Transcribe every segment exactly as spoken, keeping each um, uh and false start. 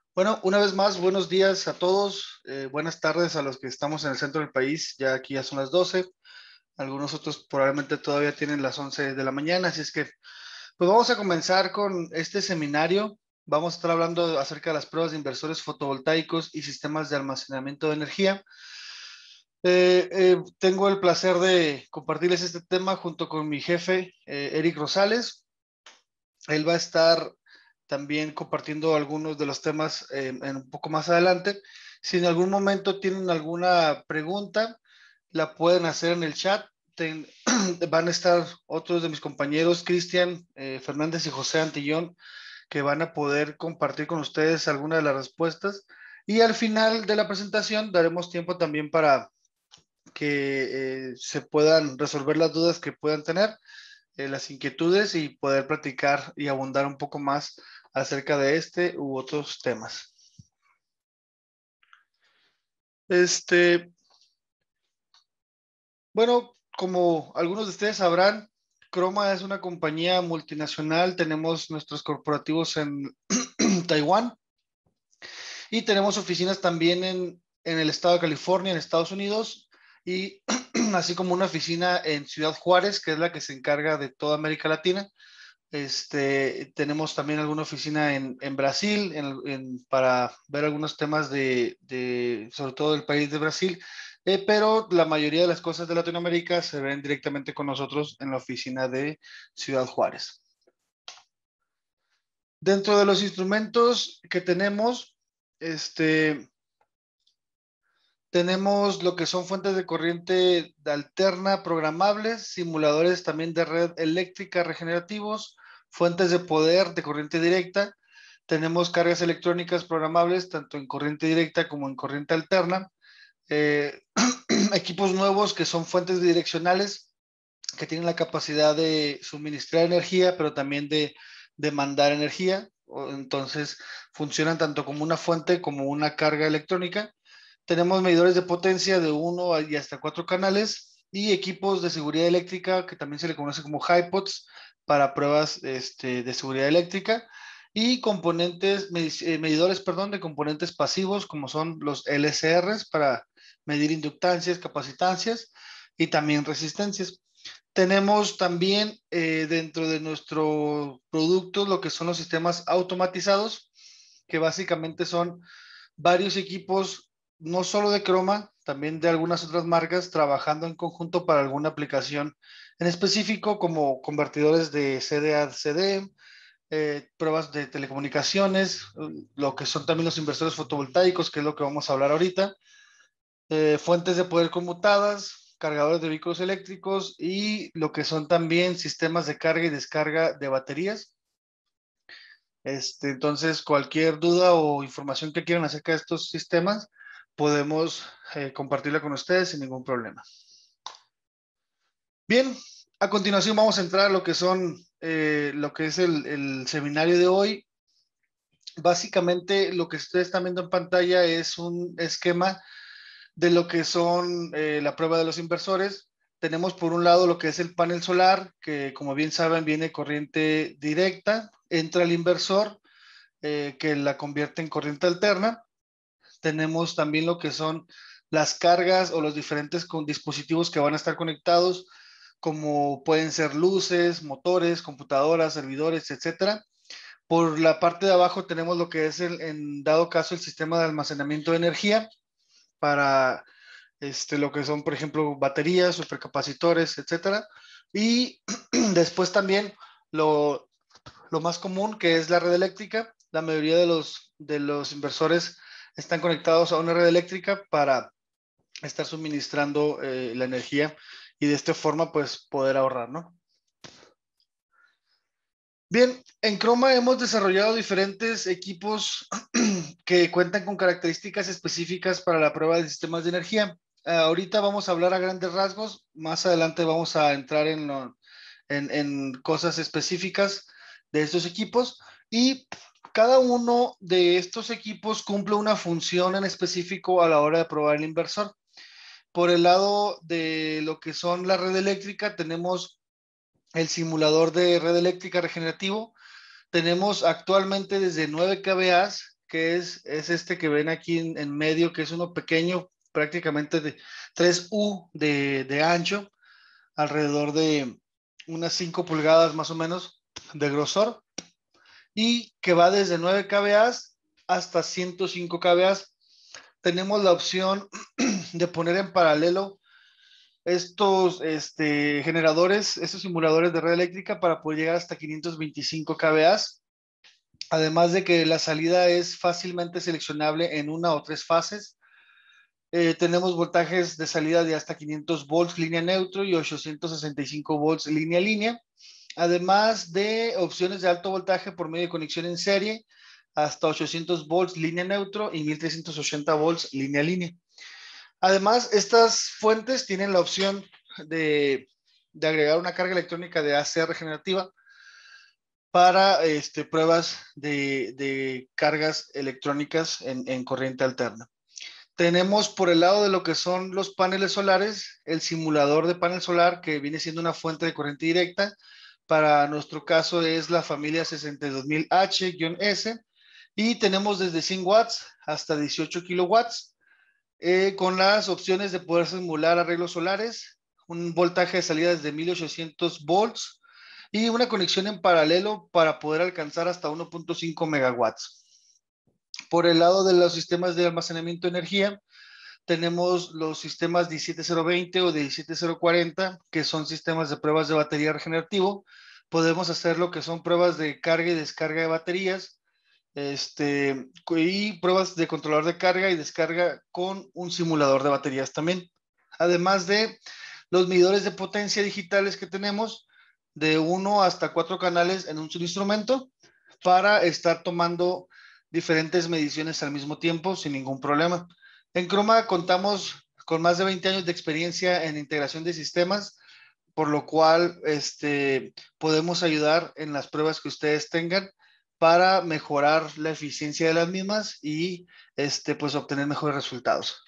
Bueno, una vez más, buenos días a todos, eh, buenas tardes a los que estamos en el centro del país, ya aquí ya son las doce. Algunos otros probablemente todavía tienen las once de la mañana, así es que pues vamos a comenzar con este seminario. Vamos a estar hablando acerca de las pruebas de inversores fotovoltaicos y sistemas de almacenamiento de energía. Eh, eh, tengo el placer de compartirles este tema junto con mi jefe, eh, Eric Rosales. Él va a estar también compartiendo algunos de los temas eh, en un poco más adelante. Si en algún momento tienen alguna pregunta, la pueden hacer en el chat. Ten, van a estar otros de mis compañeros, Cristian eh, Fernández y José Antillón, que van a poder compartir con ustedes algunas de las respuestas. Y al final de la presentación daremos tiempo también para que eh, se puedan resolver las dudas que puedan tener, eh, las inquietudes y poder platicar y abundar un poco más acerca de este u otros temas. Este, bueno, como algunos de ustedes sabrán, Croma es una compañía multinacional. Tenemos nuestros corporativos en Taiwán y tenemos oficinas también en, en el estado de California, en Estados Unidos, y así como una oficina en Ciudad Juárez, que es la que se encarga de toda América Latina. Este, tenemos también alguna oficina en, en Brasil en, en, para ver algunos temas de, de, sobre todo del país de Brasil, eh, pero la mayoría de las cosas de Latinoamérica se ven directamente con nosotros en la oficina de Ciudad Juárez. Dentro de los instrumentos que tenemos, este, tenemos lo que son fuentes de corriente alterna programables, simuladores también de red eléctrica regenerativos, fuentes de poder de corriente directa. Tenemos cargas electrónicas programables tanto en corriente directa como en corriente alterna. Eh, equipos nuevos que son fuentes direccionales que tienen la capacidad de suministrar energía, pero también de demandar energía. Entonces funcionan tanto como una fuente como una carga electrónica. Tenemos medidores de potencia de uno y hasta cuatro canales y equipos de seguridad eléctrica que también se le conoce como HiPods para pruebas este, de seguridad eléctrica y componentes, medidores, perdón, de componentes pasivos como son los L C Rs para medir inductancias, capacitancias y también resistencias. Tenemos también eh, dentro de nuestro producto lo que son los sistemas automatizados, que básicamente son varios equipos, no solo de Croma, también de algunas otras marcas, trabajando en conjunto para alguna aplicación en específico, como convertidores de C D a C D, eh, pruebas de telecomunicaciones, lo que son también los inversores fotovoltaicos, que es lo que vamos a hablar ahorita, eh, fuentes de poder conmutadas, cargadores de vehículos eléctricos y lo que son también sistemas de carga y descarga de baterías. Este, entonces, cualquier duda o información que quieran acerca de estos sistemas, podemos eh, compartirla con ustedes sin ningún problema. Bien, a continuación vamos a entrar a lo que son, eh, lo que es el, el seminario de hoy. Básicamente, lo que ustedes están viendo en pantalla es un esquema de lo que son eh, la prueba de los inversores. Tenemos por un lado lo que es el panel solar, que como bien saben viene corriente directa, entra el inversor, eh, que la convierte en corriente alterna. Tenemos también lo que son las cargas o los diferentes dispositivos que van a estar conectados, como pueden ser luces, motores, computadoras, servidores, etcétera. Por la parte de abajo tenemos lo que es, el, en dado caso, el sistema de almacenamiento de energía para este, lo que son, por ejemplo, baterías, supercapacitores, etcétera. Y después también lo, lo más común, que es la red eléctrica. La mayoría de los, de los inversores están conectados a una red eléctrica para estar suministrando eh, la energía y de esta forma, pues, poder ahorrar, ¿no? Bien, en Croma hemos desarrollado diferentes equipos que cuentan con características específicas para la prueba de sistemas de energía. Uh, ahorita vamos a hablar a grandes rasgos, más adelante vamos a entrar en, lo, en, en cosas específicas de estos equipos y cada uno de estos equipos cumple una función en específico a la hora de probar el inversor. Por el lado de lo que son la red eléctrica, tenemos el simulador de red eléctrica regenerativo. Tenemos actualmente desde nueve kVA que es, es este que ven aquí en, en medio, que es uno pequeño, prácticamente de tres U de, de ancho, alrededor de unas cinco pulgadas más o menos de grosor, y que va desde nueve kVA hasta ciento cinco kVA. Tenemos la opción de poner en paralelo estos este, generadores, estos simuladores de red eléctrica para poder llegar hasta quinientos veinticinco kVA. Además de que la salida es fácilmente seleccionable en una o tres fases. Eh, tenemos voltajes de salida de hasta quinientos volts línea neutro y ochocientos sesenta y cinco volts línea línea. Además de opciones de alto voltaje por medio de conexión en serie hasta ochocientos volts línea neutro y mil trescientos ochenta volts línea línea. Además, estas fuentes tienen la opción de, de agregar una carga electrónica de A C regenerativa para este, pruebas de, de cargas electrónicas en, en corriente alterna. Tenemos por el lado de lo que son los paneles solares, el simulador de panel solar que viene siendo una fuente de corriente directa. Para nuestro caso es la familia sesenta y dos mil H S y tenemos desde cien watts hasta dieciocho kilowatts eh, con las opciones de poder simular arreglos solares, un voltaje de salida desde mil ochocientos volts y una conexión en paralelo para poder alcanzar hasta uno punto cinco megawatts. Por el lado de los sistemas de almacenamiento de energía, tenemos los sistemas diecisiete cero veinte o diecisiete cero cuarenta, que son sistemas de pruebas de batería regenerativo. Podemos hacer lo que son pruebas de carga y descarga de baterías, este, y pruebas de controlador de carga y descarga con un simulador de baterías también. Además de los medidores de potencia digitales que tenemos, de uno hasta cuatro canales en un solo instrumento, para estar tomando diferentes mediciones al mismo tiempo sin ningún problema. En Croma contamos con más de veinte años de experiencia en integración de sistemas, por lo cual este, podemos ayudar en las pruebas que ustedes tengan para mejorar la eficiencia de las mismas y este, pues, obtener mejores resultados.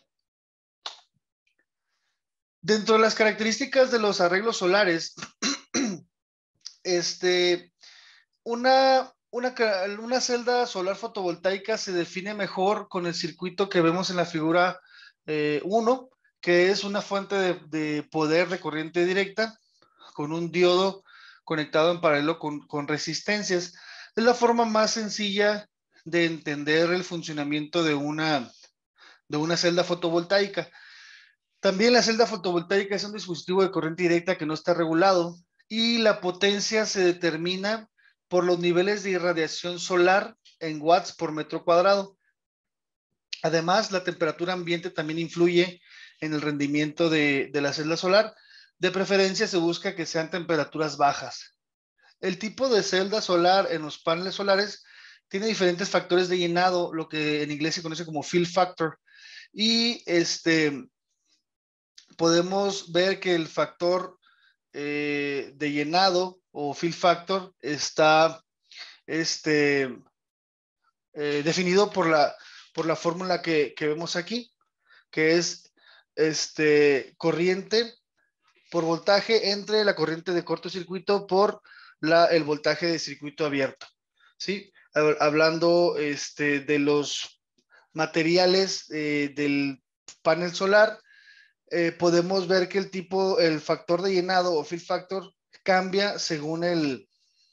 Dentro de las características de los arreglos solares, este, una, una, una celda solar fotovoltaica se define mejor con el circuito que vemos en la figura eh, uno, que es una fuente de, de poder de corriente directa con un diodo conectado en paralelo con, con resistencias. Es la forma más sencilla de entender el funcionamiento de una, de una celda fotovoltaica. También la celda fotovoltaica es un dispositivo de corriente directa que no está regulado y la potencia se determina por los niveles de irradiación solar en watts por metro cuadrado. Además, la temperatura ambiente también influye en el rendimiento de, de la celda solar. De preferencia se busca que sean temperaturas bajas. El tipo de celda solar en los paneles solares tiene diferentes factores de llenado, lo que en inglés se conoce como fill factor. Y este, podemos ver que el factor eh, de llenado o fill factor está este, eh, definido por la, por la fórmula que, que vemos aquí, que es este, corriente por voltaje entre la corriente de cortocircuito por la, el voltaje de circuito abierto. ¿Sí? Hablando este, de los materiales eh, del panel solar, eh, podemos ver que el tipo, el factor de llenado o fill factor cambia según el,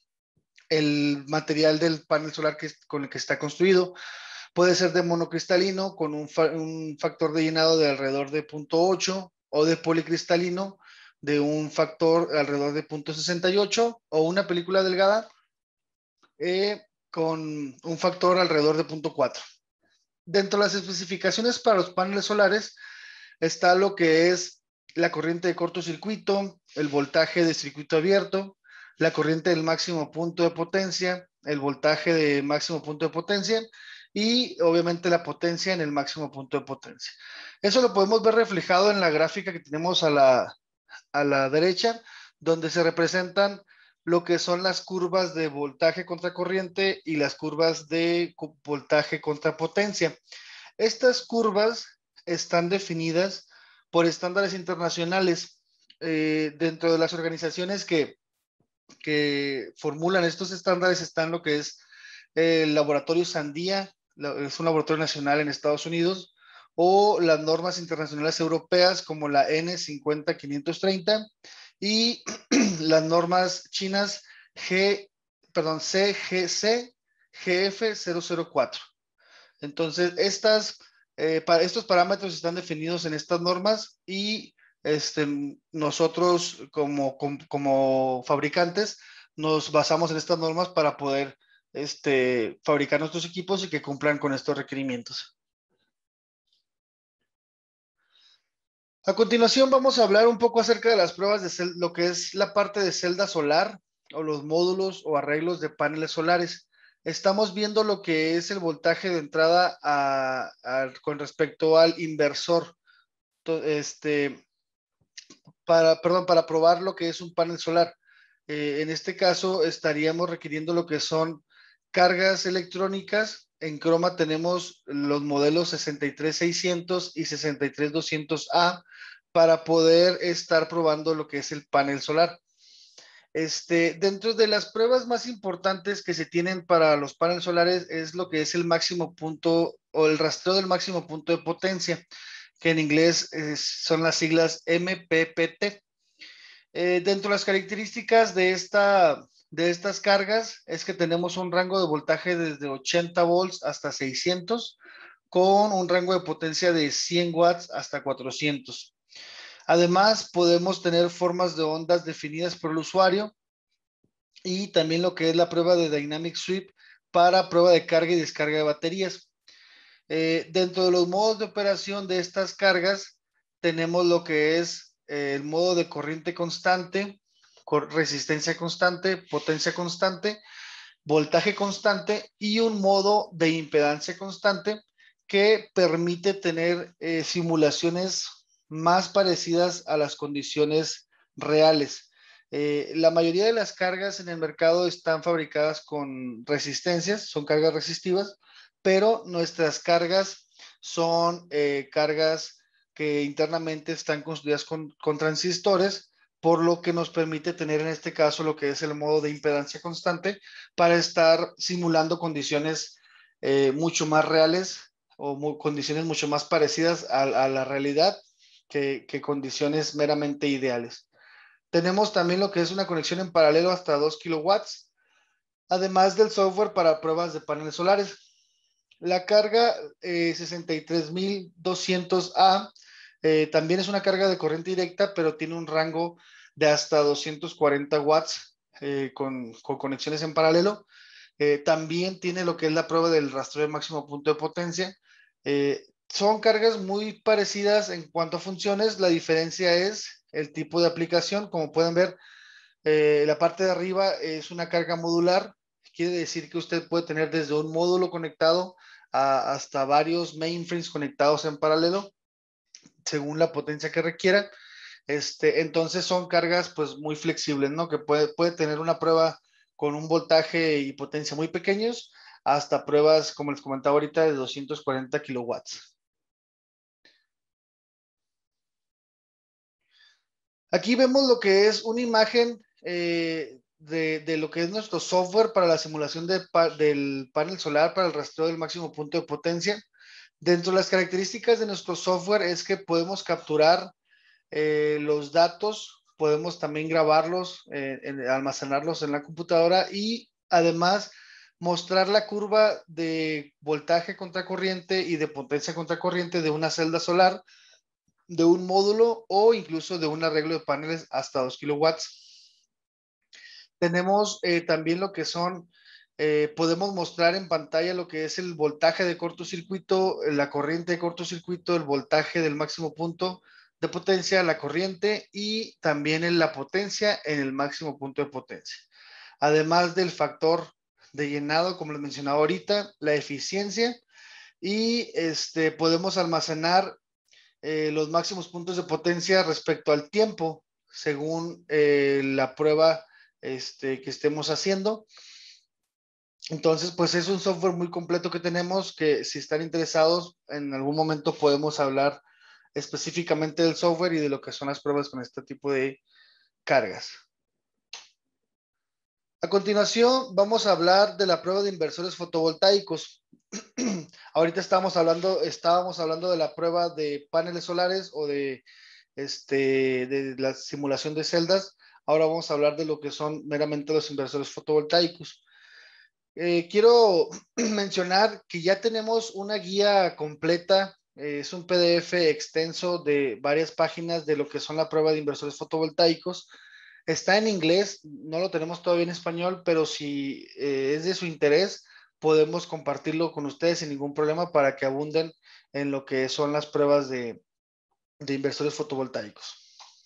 el material del panel solar que, con el que está construido. Puede ser de monocristalino con un, fa un factor de llenado de alrededor de cero punto ocho o de policristalino de un factor alrededor de cero punto sesenta y ocho o una película delgada eh, con un factor alrededor de cero punto cuatro. Dentro de las especificaciones para los paneles solares está lo que es la corriente de cortocircuito, el voltaje de circuito abierto, la corriente del máximo punto de potencia, el voltaje de máximo punto de potencia y obviamente la potencia en el máximo punto de potencia. Eso lo podemos ver reflejado en la gráfica que tenemos a la, a la derecha, donde se representan lo que son las curvas de voltaje contra corriente y las curvas de voltaje contra potencia. Estas curvas están definidas por estándares internacionales. Eh, dentro de las organizaciones que, que formulan estos estándares están lo que es el laboratorio Sandia es un laboratorio nacional en Estados Unidos, o las normas internacionales europeas como la N cincuenta mil quinientos treinta y las normas chinas G, perdón, C G C G F cero cero cuatro. Entonces, estas, eh, para, estos parámetros están definidos en estas normas y este, nosotros como, como, como fabricantes nos basamos en estas normas para poder este, fabricar nuestros equipos y que cumplan con estos requerimientos. A continuación vamos a hablar un poco acerca de las pruebas de cel lo que es la parte de celda solar o los módulos o arreglos de paneles solares. Estamos viendo lo que es el voltaje de entrada a, a, con respecto al inversor. Este, para, perdón, para probar lo que es un panel solar. Eh, en este caso estaríamos requiriendo lo que son cargas electrónicas. En Croma tenemos los modelos sesenta y tres seiscientos y sesenta y tres doscientos A para poder estar probando lo que es el panel solar. Este, dentro de las pruebas más importantes que se tienen para los paneles solares es lo que es el máximo punto o el rastreo del máximo punto de potencia, que en inglés es, son las siglas M P P T. Eh, dentro de las características de, esta, de estas cargas es que tenemos un rango de voltaje desde ochenta volts hasta seiscientos, con un rango de potencia de cien watts hasta cuatrocientos. Además, podemos tener formas de ondas definidas por el usuario y también lo que es la prueba de Dynamic Sweep para prueba de carga y descarga de baterías. Eh, dentro de los modos de operación de estas cargas, tenemos lo que es eh, el modo de corriente constante, resistencia constante, potencia constante, voltaje constante y un modo de impedancia constante que permite tener eh, simulaciones más parecidas a las condiciones reales. Eh, la mayoría de las cargas en el mercado están fabricadas con resistencias, son cargas resistivas, pero nuestras cargas son eh, cargas que internamente están construidas con, con transistores, por lo que nos permite tener en este caso lo que es el modo de impedancia constante para estar simulando condiciones eh, mucho más reales o muy, condiciones mucho más parecidas a, a la realidad que, que condiciones meramente ideales. Tenemos también lo que es una conexión en paralelo hasta dos kilowatts, además del software para pruebas de paneles solares. La carga eh, sesenta y tres mil doscientos A eh, también es una carga de corriente directa, pero tiene un rango de hasta doscientos cuarenta watts eh, con, con, conexiones en paralelo. Eh, también tiene lo que es la prueba del rastreo de máximo punto de potencia. Eh, son cargas muy parecidas en cuanto a funciones. La diferencia es el tipo de aplicación. Como pueden ver, eh, la parte de arriba es una carga modular. Quiere decir que usted puede tener desde un módulo conectado a, hasta varios mainframes conectados en paralelo, según la potencia que requiera. Este, entonces son cargas pues muy flexibles, ¿no? Que puede, puede tener una prueba con un voltaje y potencia muy pequeños hasta pruebas, como les comentaba ahorita, de doscientos cuarenta kilowatts. Aquí vemos lo que es una imagen eh, de, de, lo que es nuestro software para la simulación de, del panel solar para el rastreo del máximo punto de potencia. Dentro de las características de nuestro software es que podemos capturar eh, los datos, podemos también grabarlos, eh, en, almacenarlos en la computadora y además mostrar la curva de voltaje contra corriente y de potencia contra corriente de una celda solar, de un módulo o incluso de un arreglo de paneles hasta dos kilowatts. Tenemos eh, también lo que son, eh, podemos mostrar en pantalla lo que es el voltaje de cortocircuito, la corriente de cortocircuito, el voltaje del máximo punto de potencia, la corriente y también en la potencia en el máximo punto de potencia. Además del factor de llenado, como les mencionaba ahorita, la eficiencia y este, podemos almacenar eh, los máximos puntos de potencia respecto al tiempo, según eh, la prueba este, que estemos haciendo. Entonces, pues es un software muy completo que tenemos que si están interesados, en algún momento podemos hablar específicamente del software y de lo que son las pruebas con este tipo de cargas. A continuación, vamos a hablar de la prueba de inversores fotovoltaicos. ahorita estábamos hablando, estábamos hablando de la prueba de paneles solares o de, este, de la simulación de celdas. Ahora vamos a hablar de lo que son meramente los inversores fotovoltaicos. Eh, quiero mencionar que ya tenemos una guía completa, eh, es un P D F extenso de varias páginas de lo que son la prueba de inversores fotovoltaicos. Está en inglés, no lo tenemos todavía en español, pero si eh, es de su interés, podemos compartirlo con ustedes sin ningún problema para que abunden en lo que son las pruebas de, de inversores fotovoltaicos.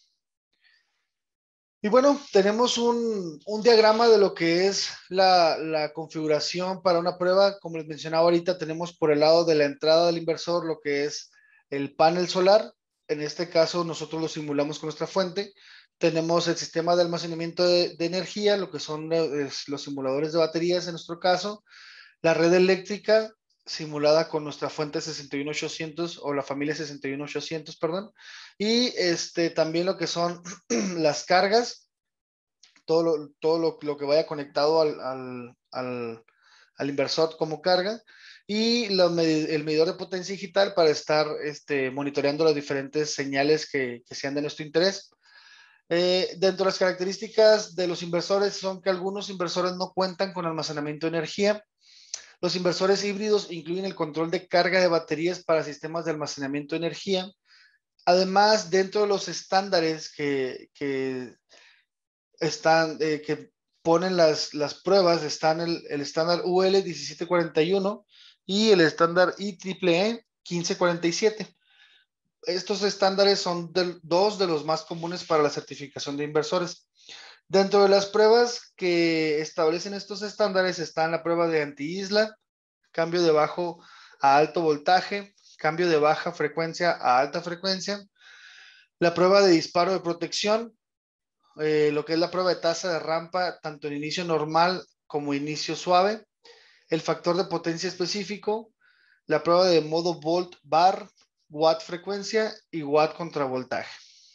Y bueno, tenemos un, un diagrama de lo que es la, la, configuración para una prueba. Como les mencionaba ahorita, tenemos por el lado de la entrada del inversor lo que es el panel solar. En este caso, nosotros lo simulamos con nuestra fuente. Tenemos el sistema de almacenamiento de, de energía, lo que son es, los simuladores de baterías en nuestro caso. La red eléctrica simulada con nuestra fuente sesenta y uno ochocientos o la familia sesenta y uno ochocientos, perdón. Y este, también lo que son las cargas, todo lo, todo lo, lo que vaya conectado al, al, al, al, inversor como carga. Y lo, el medidor de potencia digital para estar este, monitoreando las diferentes señales que, que sean de nuestro interés. Eh, dentro de las características de los inversores son que algunos inversores no cuentan con almacenamiento de energía. Los inversores híbridos incluyen el control de carga de baterías para sistemas de almacenamiento de energía. Además, dentro de los estándares que, que están, eh, que ponen las, las pruebas, están el, el estándar U L diecisiete cuarenta y uno y el estándar I triple E quince cuarenta y siete. Estos estándares son de, dos de los más comunes para la certificación de inversores. Dentro de las pruebas que establecen estos estándares están la prueba de anti-isla, cambio de bajo a alto voltaje, cambio de baja frecuencia a alta frecuencia, la prueba de disparo de protección, eh, lo que es la prueba de tasa de rampa, tanto en inicio normal como inicio suave, el factor de potencia específico, la prueba de modo volt bar, watt frecuencia y watt contra voltaje.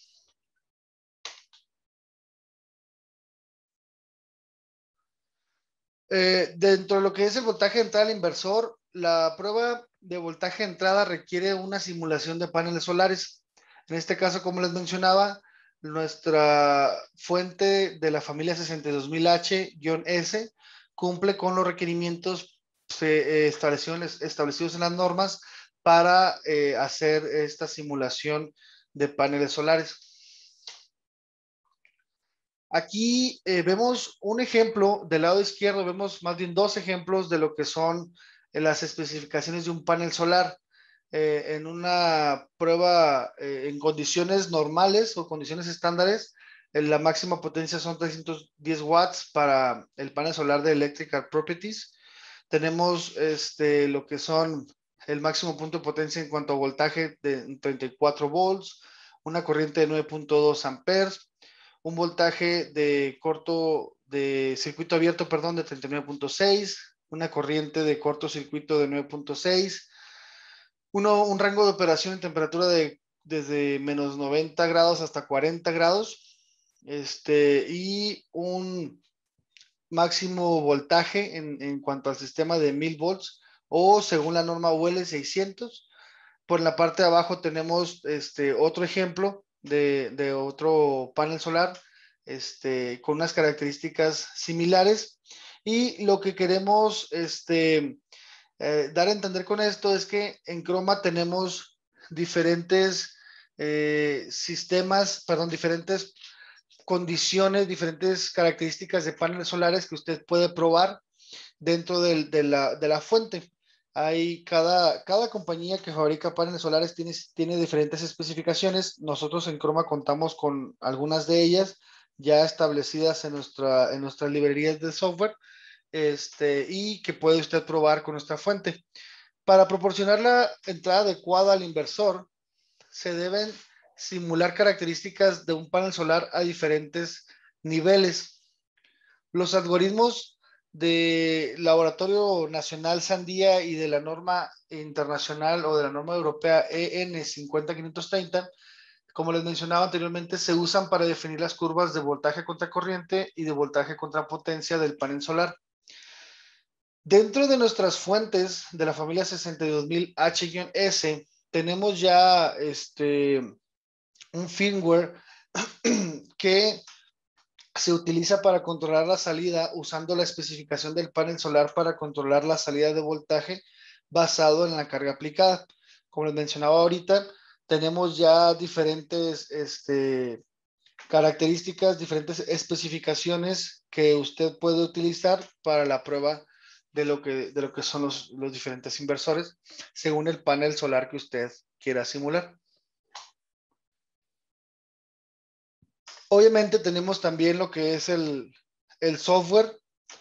Eh, dentro de lo que es el voltaje de entrada al inversor, la prueba de voltaje de entrada requiere una simulación de paneles solares. En este caso, como les mencionaba, nuestra fuente de la familia sesenta y dos mil H S cumple con los requerimientos eh, establecidos, establecidos en las normas para eh, hacer esta simulación de paneles solares. Aquí eh, vemos un ejemplo, del lado izquierdo vemos más bien dos ejemplos de lo que son eh, las especificaciones de un panel solar. Eh, en una prueba eh, en condiciones normales o condiciones estándares, eh, la máxima potencia son trescientos diez watts para el panel solar de Electrical Properties. Tenemos este, lo que son el máximo punto de potencia en cuanto a voltaje de treinta y cuatro volts, una corriente de nueve punto dos amperes, un voltaje de corto, de circuito abierto, perdón, de treinta y nueve punto seis, una corriente de cortocircuito de nueve punto seis, uno, un rango de operación en temperatura de desde menos noventa grados hasta cuarenta grados, este, y un máximo voltaje en, en cuanto al sistema de mil volts o según la norma U L seiscientos. Por la parte de abajo tenemos este otro ejemplo de, de otro panel solar este, con unas características similares. Y lo que queremos este, eh, dar a entender con esto es que en Croma tenemos diferentes eh, sistemas, perdón, diferentes condiciones, diferentes características de paneles solares que usted puede probar dentro del, de, la, de la fuente. Hay cada, cada compañía que fabrica paneles solares tiene, tiene diferentes especificaciones. Nosotros en Croma contamos con algunas de ellas ya establecidas en, nuestra, en nuestras librerías de software este, y que puede usted probar con nuestra fuente. Para proporcionar la entrada adecuada al inversor, se deben simular características de un panel solar a diferentes niveles. Los algoritmos de Laboratorio Nacional Sandía y de la norma internacional o de la norma europea E N cincuenta mil quinientos treinta, como les mencionaba anteriormente, se usan para definir las curvas de voltaje contra corriente y de voltaje contra potencia del panel solar. Dentro de nuestras fuentes de la familia sesenta y dos mil H S, tenemos ya este, un firmware que se utiliza para controlar la salida usando la especificación del panel solar para controlar la salida de voltaje basado en la carga aplicada. Como les mencionaba ahorita, tenemos ya diferentes este, características, diferentes especificaciones que usted puede utilizar para la prueba de lo que, de lo que son los, los diferentes inversores según el panel solar que usted quiera simular. Obviamente tenemos también lo que es el, el software.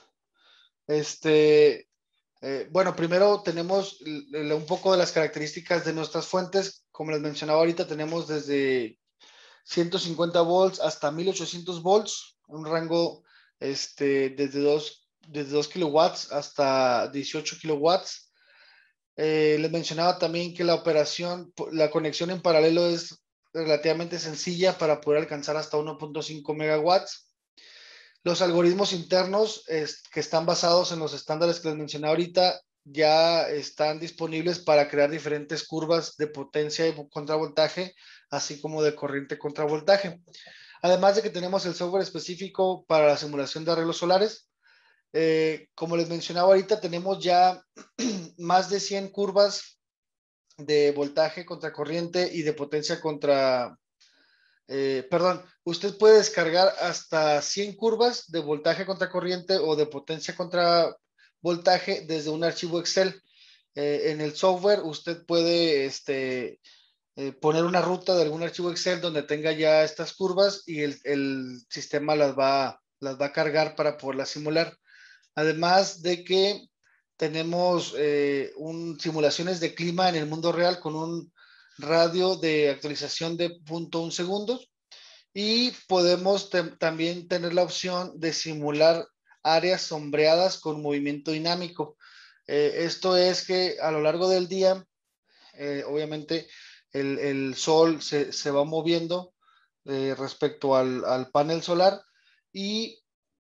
Este, eh, bueno, primero tenemos un poco de las características de nuestras fuentes. Como les mencionaba ahorita, tenemos desde ciento cincuenta volts hasta mil ochocientos volts, un rango este, desde dos, desde dos kilowatts hasta dieciocho kilowatts. Eh, les mencionaba también que la operación, la conexión en paralelo es relativamente sencilla para poder alcanzar hasta uno punto cinco megawatts. Los algoritmos internos es, que están basados en los estándares que les mencioné ahorita ya están disponibles para crear diferentes curvas de potencia y contravoltaje, así como de corriente contravoltaje. Además de que tenemos el software específico para la simulación de arreglos solares. Eh, como les mencionaba ahorita, tenemos ya más de cien curvas de voltaje contra corriente y de potencia contra eh, perdón, usted puede descargar hasta cien curvas de voltaje contra corriente o de potencia contra voltaje desde un archivo Excel. Eh, en el software usted puede este, eh, poner una ruta de algún archivo Excel donde tenga ya estas curvas y el, el sistema las va, las va a cargar para poderlas simular. Además de que tenemos eh, un, simulaciones de clima en el mundo real con un radio de actualización de cero punto uno segundos y podemos te también tener la opción de simular áreas sombreadas con movimiento dinámico. Eh, esto es que a lo largo del día, eh, obviamente, el, el sol se, se, va moviendo eh, respecto al, al panel solar y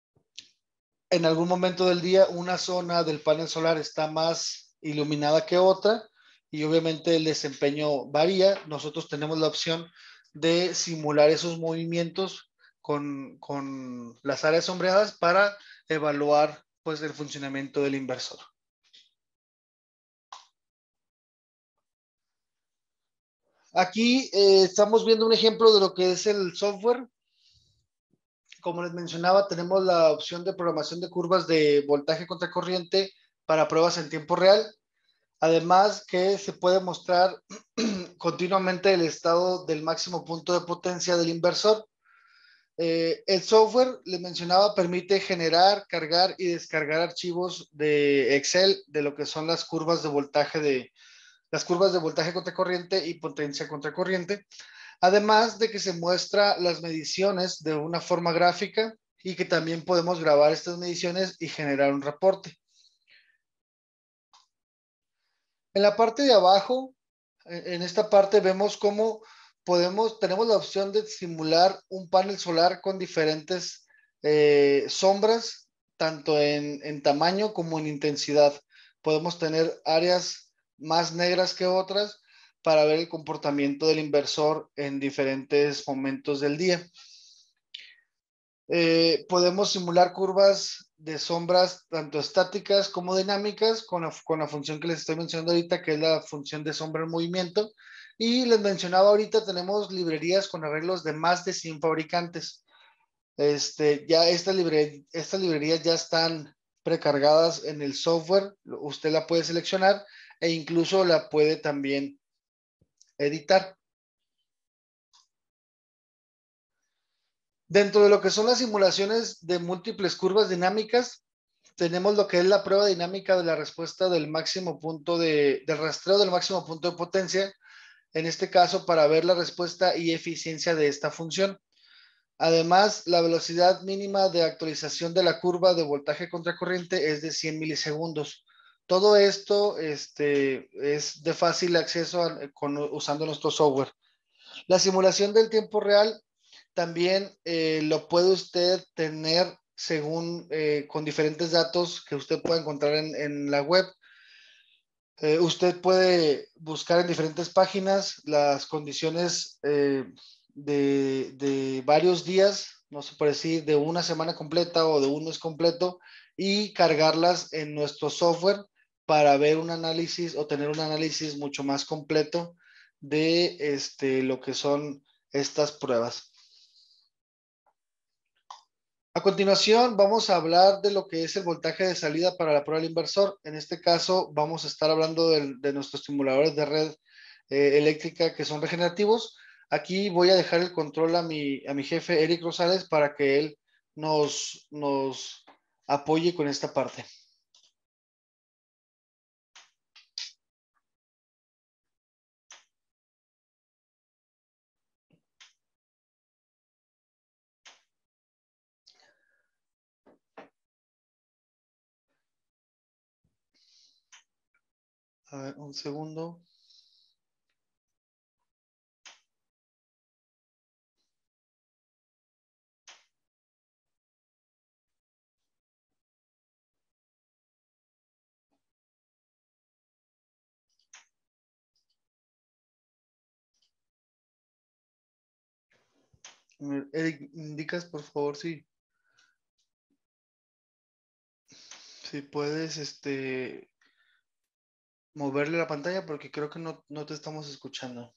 en algún momento del día una zona del panel solar está más iluminada que otra y obviamente el desempeño varía. Nosotros tenemos la opción de simular esos movimientos con, con las áreas sombreadas para evaluar pues el funcionamiento del inversor. Aquí eh, estamos viendo un ejemplo de lo que es el software. Como les mencionaba, tenemos la opción de programación de curvas de voltaje contra corriente para pruebas en tiempo real. Además que se puede mostrar continuamente el estado del máximo punto de potencia del inversor. Eh, el software, les mencionaba, permite generar, cargar y descargar archivos de Excel de lo que son las curvas de voltaje de las curvas de voltaje contra corriente y potencia contra corriente. Además de que se muestra las mediciones de una forma gráfica y que también podemos grabar estas mediciones y generar un reporte. En la parte de abajo, en esta parte vemos cómo podemos, tenemos la opción de simular un panel solar con diferentes eh, sombras, tanto en, en tamaño como en intensidad. Podemos tener áreas más negras que otras para ver el comportamiento del inversor en diferentes momentos del día. Eh, podemos simular curvas de sombras tanto estáticas como dinámicas con la, con la función que les estoy mencionando ahorita, que es la función de sombra en movimiento. Y les mencionaba ahorita, tenemos librerías con arreglos de más de cien fabricantes. Este, ya esta libre, estas librerías ya están precargadas en el software. Usted la puede seleccionar e incluso la puede también editar. Dentro de lo que son las simulaciones de múltiples curvas dinámicas, tenemos lo que es la prueba dinámica de la respuesta del máximo punto de, del rastreo del máximo punto de potencia, en este caso para ver la respuesta y eficiencia de esta función. Además, la velocidad mínima de actualización de la curva de voltaje contra corriente es de cien milisegundos. Todo esto este, es de fácil acceso a, con, usando nuestro software. La simulación del tiempo real también eh, lo puede usted tener según eh, con diferentes datos que usted puede encontrar en, en la web. Eh, usted puede buscar en diferentes páginas las condiciones eh, de, de varios días, no sé por decir, de una semana completa o de un mes completo, y cargarlas en nuestro software para ver un análisis o tener un análisis mucho más completo de este, lo que son estas pruebas. A continuación, vamos a hablar de lo que es el voltaje de salida para la prueba del inversor. En este caso, vamos a estar hablando de, de nuestros simuladores de red eh, eléctrica que son regenerativos. Aquí voy a dejar el control a mi, a mi jefe, Eric Rosales, para que él nos, nos apoye con esta parte. A ver, un segundo. Eric, indicas por favor si, si puedes este, moverle la pantalla porque creo que no, no te estamos escuchando.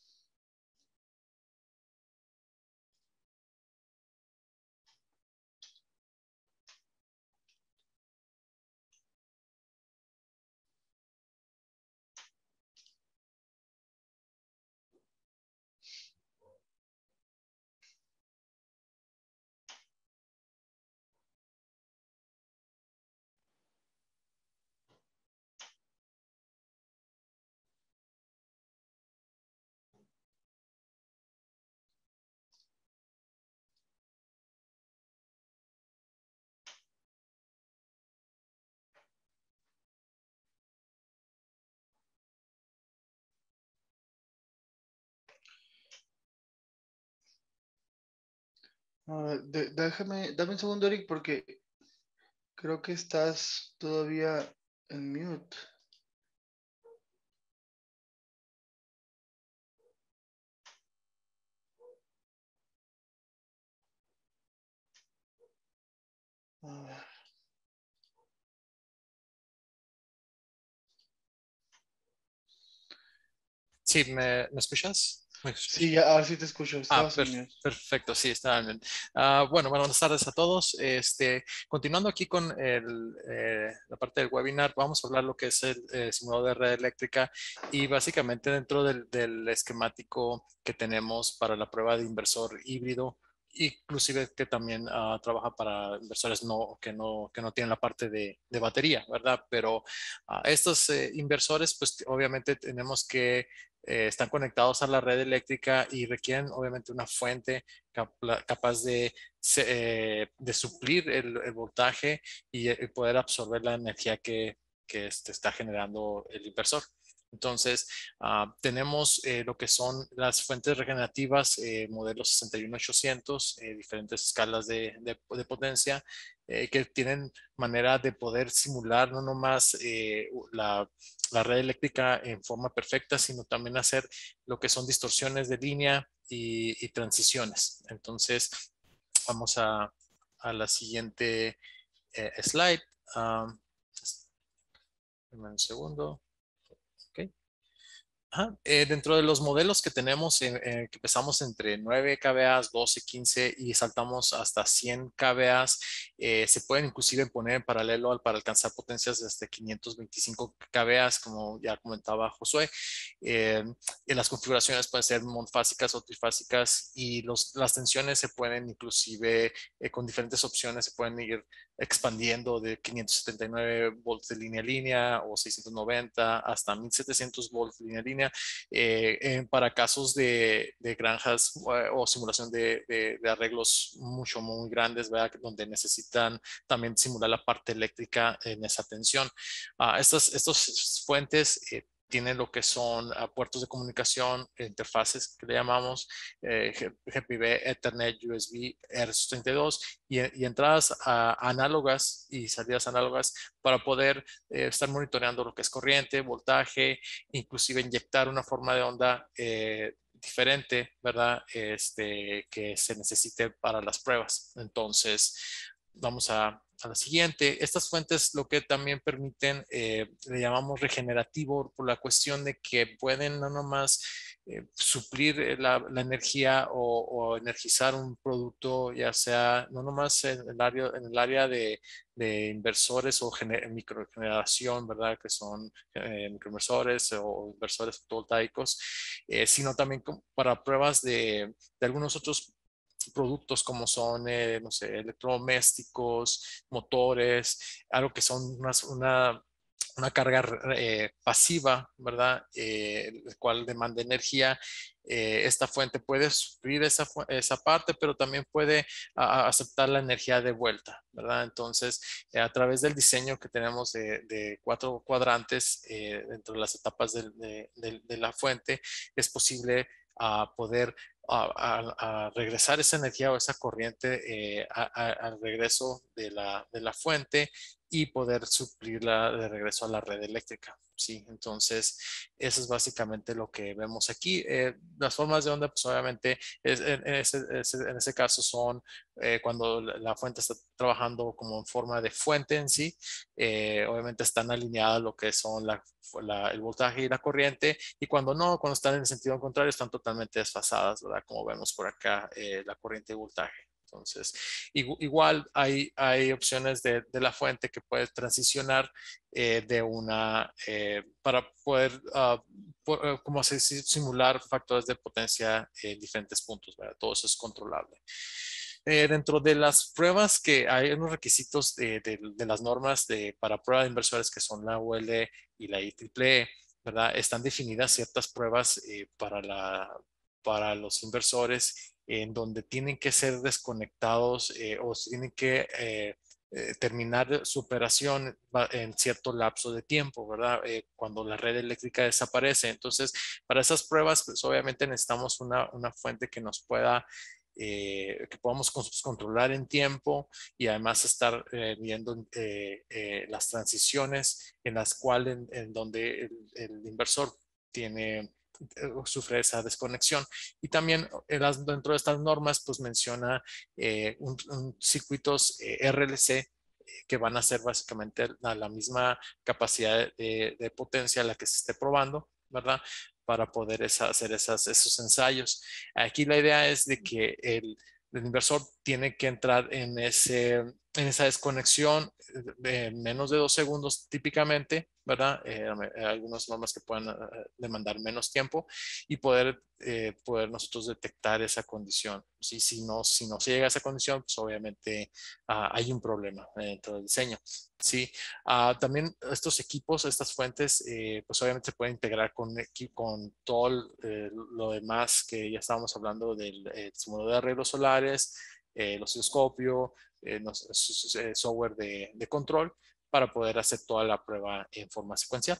Uh, de, déjame, dame un segundo, Eric, porque creo que estás todavía en mute. A ver. Sí, ¿me, ¿me escuchas? ¿Me Sí, escuchas? ya, ahora sí te escucho. Ah, Estabas en per- mute. perfecto, sí, está bien. Ah, bueno, buenas tardes a todos. Este, continuando aquí con el, eh, la parte del webinar, vamos a hablar lo que es el eh, simulador de red eléctrica y básicamente dentro del, del esquemático que tenemos para la prueba de inversor híbrido, inclusive que también ah, trabaja para inversores no, que, no, que no tienen la parte de, de batería, ¿verdad? Pero ah, estos eh, inversores, pues obviamente tenemos que eh, están conectados a la red eléctrica y requieren obviamente una fuente capla- capaz de, se- eh, de suplir el, el voltaje y, eh, poder absorber la energía que, que este, está generando el inversor. Entonces, ah, tenemos eh, lo que son las fuentes regenerativas, eh, modelo sesenta y uno ochocientos, eh, diferentes escalas de, de- de potencia, eh, que tienen manera de poder simular no nomás eh, la, la red eléctrica en forma perfecta, sino también hacer lo que son distorsiones de línea y, y transiciones. Entonces, vamos a, a la siguiente eh, slide. Um, un segundo. Okay. Ajá. Eh, dentro de los modelos que tenemos, eh, eh, que empezamos entre nueve kVA, doce, quince y saltamos hasta cien kVA, eh, se pueden inclusive poner en paralelo al- para alcanzar potencias de hasta quinientos veinticinco kVA, como ya comentaba Josué. Eh, y las configuraciones pueden ser monofásicas o trifásicas y los, las tensiones se pueden inclusive, eh, con diferentes opciones, se pueden ir expandiendo de quinientos setenta y nueve volts de línea a línea o seiscientos noventa hasta mil setecientos volts de línea a línea, eh, en- para casos de, de granjas eh, o simulación de, de- de arreglos mucho, muy grandes, ¿verdad? Donde necesitan también simular la parte eléctrica en esa tensión. Ah, estas, estos fuentes eh, tiene lo que son uh, puertos de comunicación, interfaces que le llamamos, eh, G P V, Ethernet, U S B, R S treinta y dos y, y entradas uh, análogas y salidas análogas para poder eh, estar monitoreando lo que es corriente, voltaje, inclusive inyectar una forma de onda eh, diferente, ¿verdad? Este, que se necesite para las pruebas. Entonces, vamos a a la siguiente. Estas fuentes lo que también permiten, eh, le llamamos regenerativo por la cuestión de que pueden no nomás eh, suplir la, la energía o, o, energizar un producto, ya sea no nomás en el área, en el área de, de inversores o microgeneración, ¿verdad? Que son eh, microinversores o inversores fotovoltaicos, eh, sino también para pruebas de, de algunos otros productos como son, eh, no sé, electrodomésticos, motores, algo que son unas, una, una carga eh, pasiva, ¿verdad? Eh, el cual demanda energía. Eh, esta fuente puede suplir esa, esa parte, pero también puede a, aceptar la energía de vuelta, ¿verdad? Entonces, eh, a través del diseño que tenemos de, de cuatro cuadrantes eh, dentro de las etapas de, de, de, de la fuente, es posible uh, poder A, a, a regresar esa energía o esa corriente eh, al regreso de la, de la fuente y poder suplirla de regreso a la red eléctrica. Sí, entonces eso es básicamente lo que vemos aquí. Eh, las formas de onda, pues obviamente es, en, ese, en, ese, caso son eh, cuando la fuente está trabajando como en forma de fuente en sí, eh, obviamente están alineadas lo que son la, la, el voltaje y la corriente, y cuando no, cuando están en el sentido contrario, están totalmente desfasadas, ¿verdad? Como vemos por acá, eh, la corriente y voltaje. Entonces, igual hay, hay opciones de, de la fuente que puede transicionar eh, de una, eh, para poder, uh, por, uh, como así, simular factores de potencia en diferentes puntos, ¿verdad? Todo eso es controlable. Eh, dentro de las pruebas que hay unos requisitos de, de, de las normas de, para prueba de inversores que son la U L y la I triple E, ¿verdad? Están definidas ciertas pruebas eh, para, la, para los inversores en donde tienen que ser desconectados eh, o tienen que eh, eh, terminar su operación en cierto lapso de tiempo, ¿verdad? Eh, cuando la red eléctrica desaparece. Entonces, para esas pruebas, pues obviamente necesitamos una, una fuente que nos pueda eh, que podamos controlar en tiempo y además estar eh, viendo eh, eh, las transiciones en las cuales en, en donde el, el, inversor tiene sufre esa desconexión. Y también dentro de estas normas pues menciona eh, un, un circuitos eh, R L C que van a ser básicamente a la misma capacidad de, de potencia a la que se esté probando, ¿verdad? Para poder esa, hacer esas, esos ensayos. Aquí la idea es de que el, el inversor tiene que entrar en, ese, en esa desconexión de menos de dos segundos típicamente, ¿verdad? Eh, algunas normas que puedan uh, demandar menos tiempo y poder, eh, poder nosotros detectar esa condición. ¿Sí? Si, no, si no se llega a esa condición, pues obviamente uh, hay un problema dentro del diseño. Sí, uh, también estos equipos, estas fuentes, eh, pues obviamente se pueden integrar con, con todo eh, lo demás que ya estábamos hablando del eh, simulador de arreglos solares, eh, el osciloscopio, eh, no, eh, software de, de control para poder hacer toda la prueba en forma secuencial.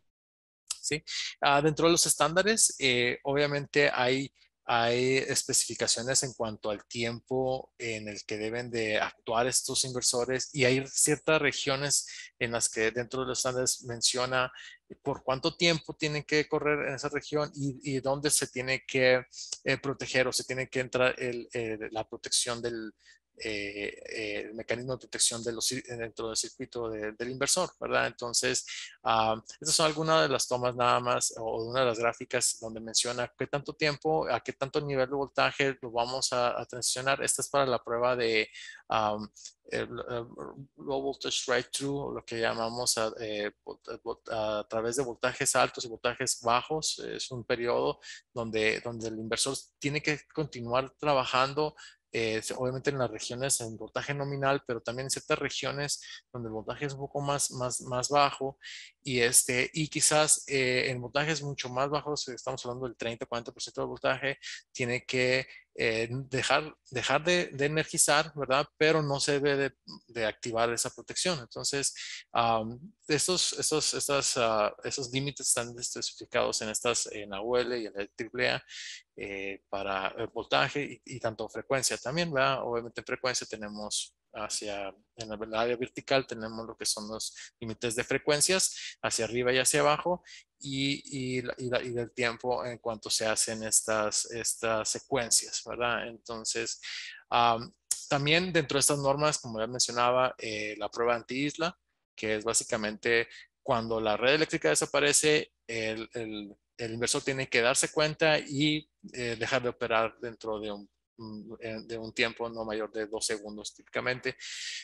¿Sí? Uh, dentro de los estándares, eh, obviamente hay hay especificaciones en cuanto al tiempo en el que deben de actuar estos inversores y hay ciertas regiones en las que dentro de los estándares menciona por cuánto tiempo tienen que correr en esa región y, y dónde se tiene que eh, proteger o se tiene que entrar el, eh, la protección del eh, eh, el mecanismo de protección de los, dentro del circuito de, del inversor, ¿verdad? Entonces, uh, estas son algunas de las tomas nada más o una de las gráficas donde menciona qué tanto tiempo, a qué tanto nivel de voltaje lo vamos a, a transicionar. Esta es para la prueba de um, el, el low voltage right through, lo que llamamos a, eh, a, a través de voltajes altos y voltajes bajos. Es un periodo donde, donde el inversor tiene que continuar trabajando eh, obviamente en las regiones en voltaje nominal, pero también en ciertas regiones donde el voltaje es un poco más, más, más bajo y, este, y quizás eh, en voltajes mucho más bajos, estamos hablando del treinta, cuarenta por ciento del voltaje, tiene que eh, dejar, dejar de, de energizar, ¿verdad? Pero no se debe de, de activar esa protección. Entonces, um, estos, estos, estas, uh, esos límites están especificados en estas, en la U L y en la triple A eh, para el voltaje y, y tanto frecuencia también, ¿verdad? Obviamente en frecuencia tenemos hacia, en el área vertical tenemos lo que son los límites de frecuencias hacia arriba y hacia abajo y, y, y, la, y del tiempo en cuanto se hacen estas, estas secuencias, ¿verdad? Entonces, um, también dentro de estas normas, como ya mencionaba, eh, la prueba anti-isla, que es básicamente cuando la red eléctrica desaparece, el, el, el inversor tiene que darse cuenta y eh, dejar de operar dentro de un de un tiempo no mayor de dos segundos típicamente.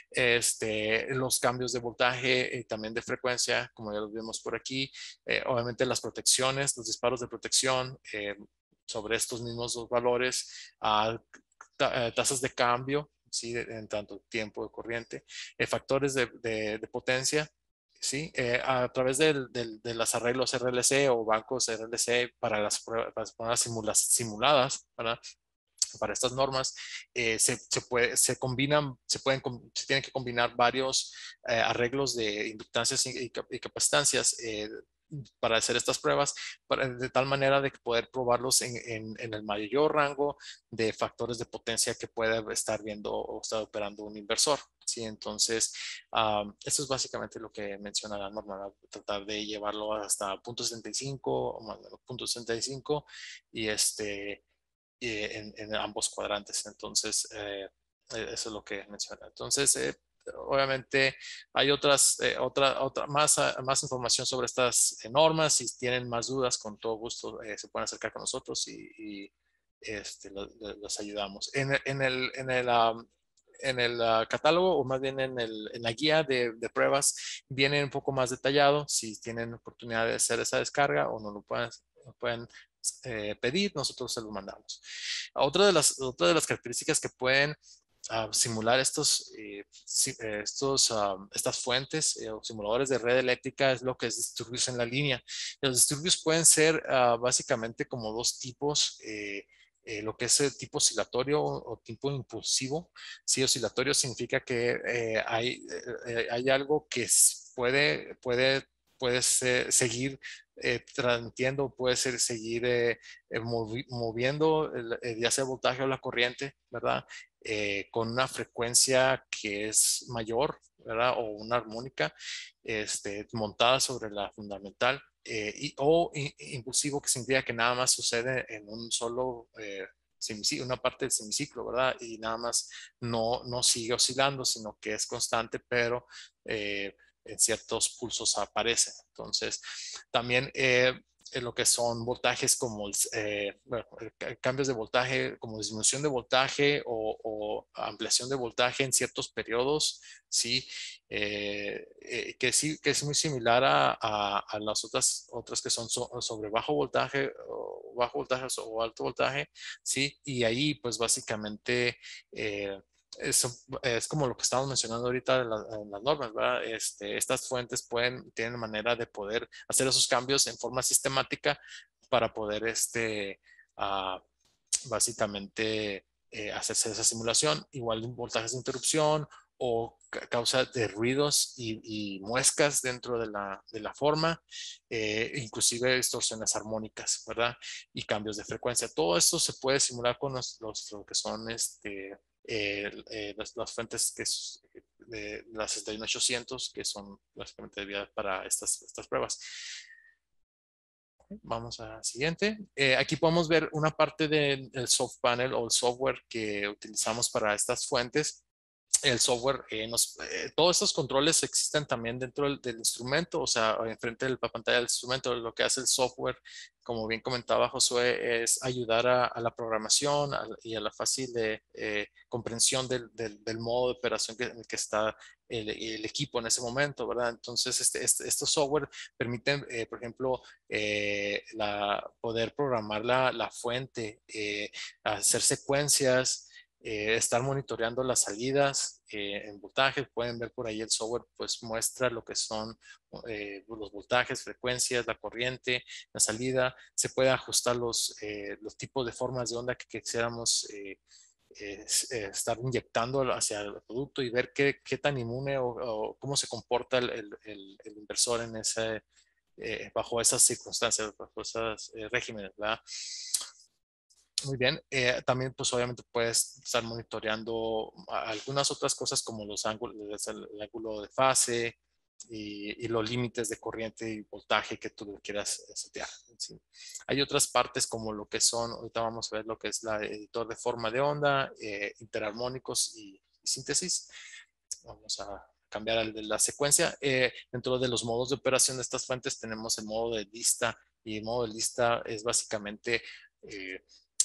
Este, los cambios de voltaje y también de frecuencia, como ya lo vimos por aquí, eh, obviamente las protecciones, los disparos de protección eh, sobre estos mismos dos valores, a tasas de cambio, ¿sí? En tanto tiempo de corriente, eh, factores de, de, de potencia, ¿sí? Eh, a través del, del, de los arreglos R L C o bancos R L C para las pruebas, para las pruebas simula, simuladas, ¿verdad? Para estas normas, eh, se, se, puede, se combinan, se, pueden, se tienen que combinar varios eh, arreglos de inductancias y, y, y capacitancias eh, para hacer estas pruebas, para, de tal manera de poder probarlos en, en, en, el mayor rango de factores de potencia que pueda estar viendo o estar operando un inversor. ¿Sí? Entonces, um, esto es básicamente lo que menciona la norma, ¿verdad? Tratar de llevarlo hasta punto setenta y cinco o más o menos punto sesenta y cinco y este en, en, ambos cuadrantes. Entonces, eh, eso es lo que menciona. Entonces, eh, obviamente hay otras, eh, otra, otra, más, más información sobre estas normas. Si tienen más dudas, con todo gusto eh, se pueden acercar con nosotros y, y este, los, los ayudamos. En, en el, en el um, en el uh, catálogo o más bien en, el, en la guía de, de, pruebas viene un poco más detallado si tienen oportunidad de hacer esa descarga o no lo pueden, lo pueden eh, pedir, nosotros se lo mandamos. Otra de las, otra de las características que pueden uh, simular estos, eh, si, eh, estos uh, estas fuentes eh, o simuladores de red eléctrica es lo que es disturbios en la línea. Los disturbios pueden ser uh, básicamente como dos tipos. Eh, Eh, lo que es el tipo oscilatorio o, o tipo impulsivo. Sí, oscilatorio significa que eh, hay, eh, hay algo que puede, puede, puede ser, seguir eh, transmitiendo, puede ser seguir eh, eh, movi moviendo el, el, ya sea el voltaje o la corriente, ¿verdad? Eh, con una frecuencia que es mayor, ¿verdad? O una armónica este, montada sobre la fundamental. Eh, y, o impulsivo, que significa que nada más sucede en un solo eh, semiciclo, una parte del semiciclo, ¿verdad? Y nada más no, no sigue oscilando, sino que es constante, pero eh, en ciertos pulsos aparece. Entonces, también eh, en lo que son voltajes como eh, bueno, cambios de voltaje, como disminución de voltaje o, o ampliación de voltaje en ciertos periodos, sí, eh, eh, que sí, que es muy similar a, a, a las otras, otras que son so, sobre bajo voltaje, o bajo voltaje o alto voltaje, sí, y ahí pues básicamente eh, eso es como lo que estamos mencionando ahorita en, la, en las normas, ¿verdad? Este, estas fuentes pueden, tienen manera de poder hacer esos cambios en forma sistemática para poder, este, uh, básicamente, eh, hacerse esa simulación, igual de voltajes de interrupción o causa de ruidos y, y muescas dentro de la, de la forma, eh, inclusive distorsiones armónicas, ¿verdad? Y cambios de frecuencia. Todo esto se puede simular con los, los lo que son este, eh, eh, las, las, fuentes que es, de las sesenta y uno ochocientos, que son básicamente debidas para estas, estas pruebas. Vamos a la siguiente. Eh, aquí podemos ver una parte del soft panel o el software que utilizamos para estas fuentes. El software, eh, nos, eh, todos estos controles existen también dentro del, del instrumento, o sea, enfrente de la pantalla del instrumento. Lo que hace el software, como bien comentaba Josué, es ayudar a, a la programación a, y a la fácil de, eh, comprensión del, del, del modo de operación que, en el que está el, el, equipo en ese momento, ¿verdad? Entonces, este, este, estos software permiten, eh, por ejemplo, eh, la, poder programar la, la fuente, eh, hacer secuencias, Eh, estar monitoreando las salidas eh, en voltajes. Pueden ver por ahí el software pues muestra lo que son eh, los voltajes, frecuencias, la corriente, la salida. Se puede ajustar los, eh, los tipos de formas de onda que quisiéramos eh, eh, eh, estar inyectando hacia el producto y ver qué, qué tan inmune o, o cómo se comporta el, el, el, el inversor en ese, eh, bajo esas circunstancias, bajo esos eh, regímenes, ¿verdad? Muy bien, eh, también pues obviamente puedes estar monitoreando algunas otras cosas como los ángulos, el, el ángulo de fase y, y, los límites de corriente y voltaje que tú quieras setear. ¿Sí? Hay otras partes como lo que son, ahorita vamos a ver lo que es la editor de forma de onda, eh, interarmónicos y, y síntesis. Vamos a cambiar al de la secuencia. Eh, dentro de los modos de operación de estas fuentes tenemos el modo de lista y el modo de lista es básicamente eh,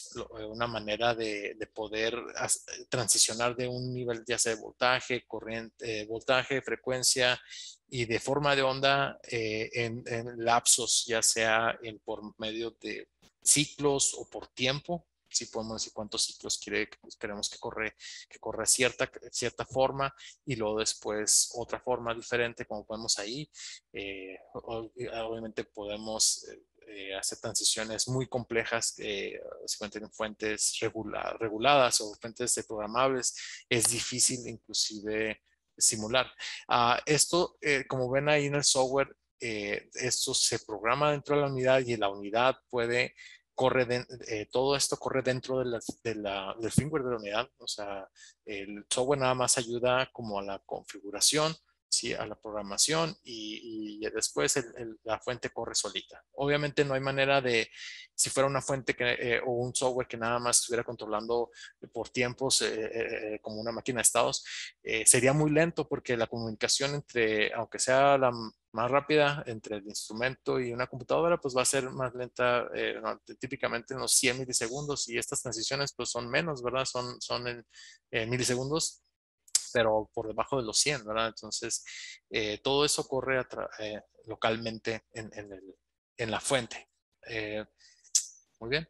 una manera de, de poder transicionar de un nivel ya sea de voltaje, corriente, eh, voltaje, frecuencia y de forma de onda eh, en, en lapsos, ya sea en, por medio de ciclos o por tiempo. Si podemos decir cuántos ciclos quiere, queremos que corre, que corre cierta, cierta forma y luego después otra forma diferente, como podemos ahí. Eh, obviamente podemos eh, eh, hacer transiciones muy complejas, eh, se encuentran en fuentes regula reguladas o fuentes programables. Es difícil inclusive simular. Uh, esto, eh, como ven ahí en el software, eh, esto se programa dentro de la unidad y la unidad puede corre de, eh, todo esto corre dentro de la, de la, del firmware de la unidad. O sea, el software nada más ayuda como a la configuración, ¿sí? A la programación y, y después el, el, la fuente corre solita. Obviamente no hay manera de, si fuera una fuente que, eh, o un software que nada más estuviera controlando por tiempos eh, eh, como una máquina de estados, eh, sería muy lento porque la comunicación entre, aunque sea la más rápida entre el instrumento y una computadora, pues va a ser más lenta, eh, no, típicamente en los cien milisegundos, y estas transiciones pues son menos, ¿verdad? Son, son en eh, milisegundos, pero por debajo de los cien, ¿verdad? Entonces, eh, todo eso corre eh, localmente en, en, el, en, la fuente. Eh, muy bien.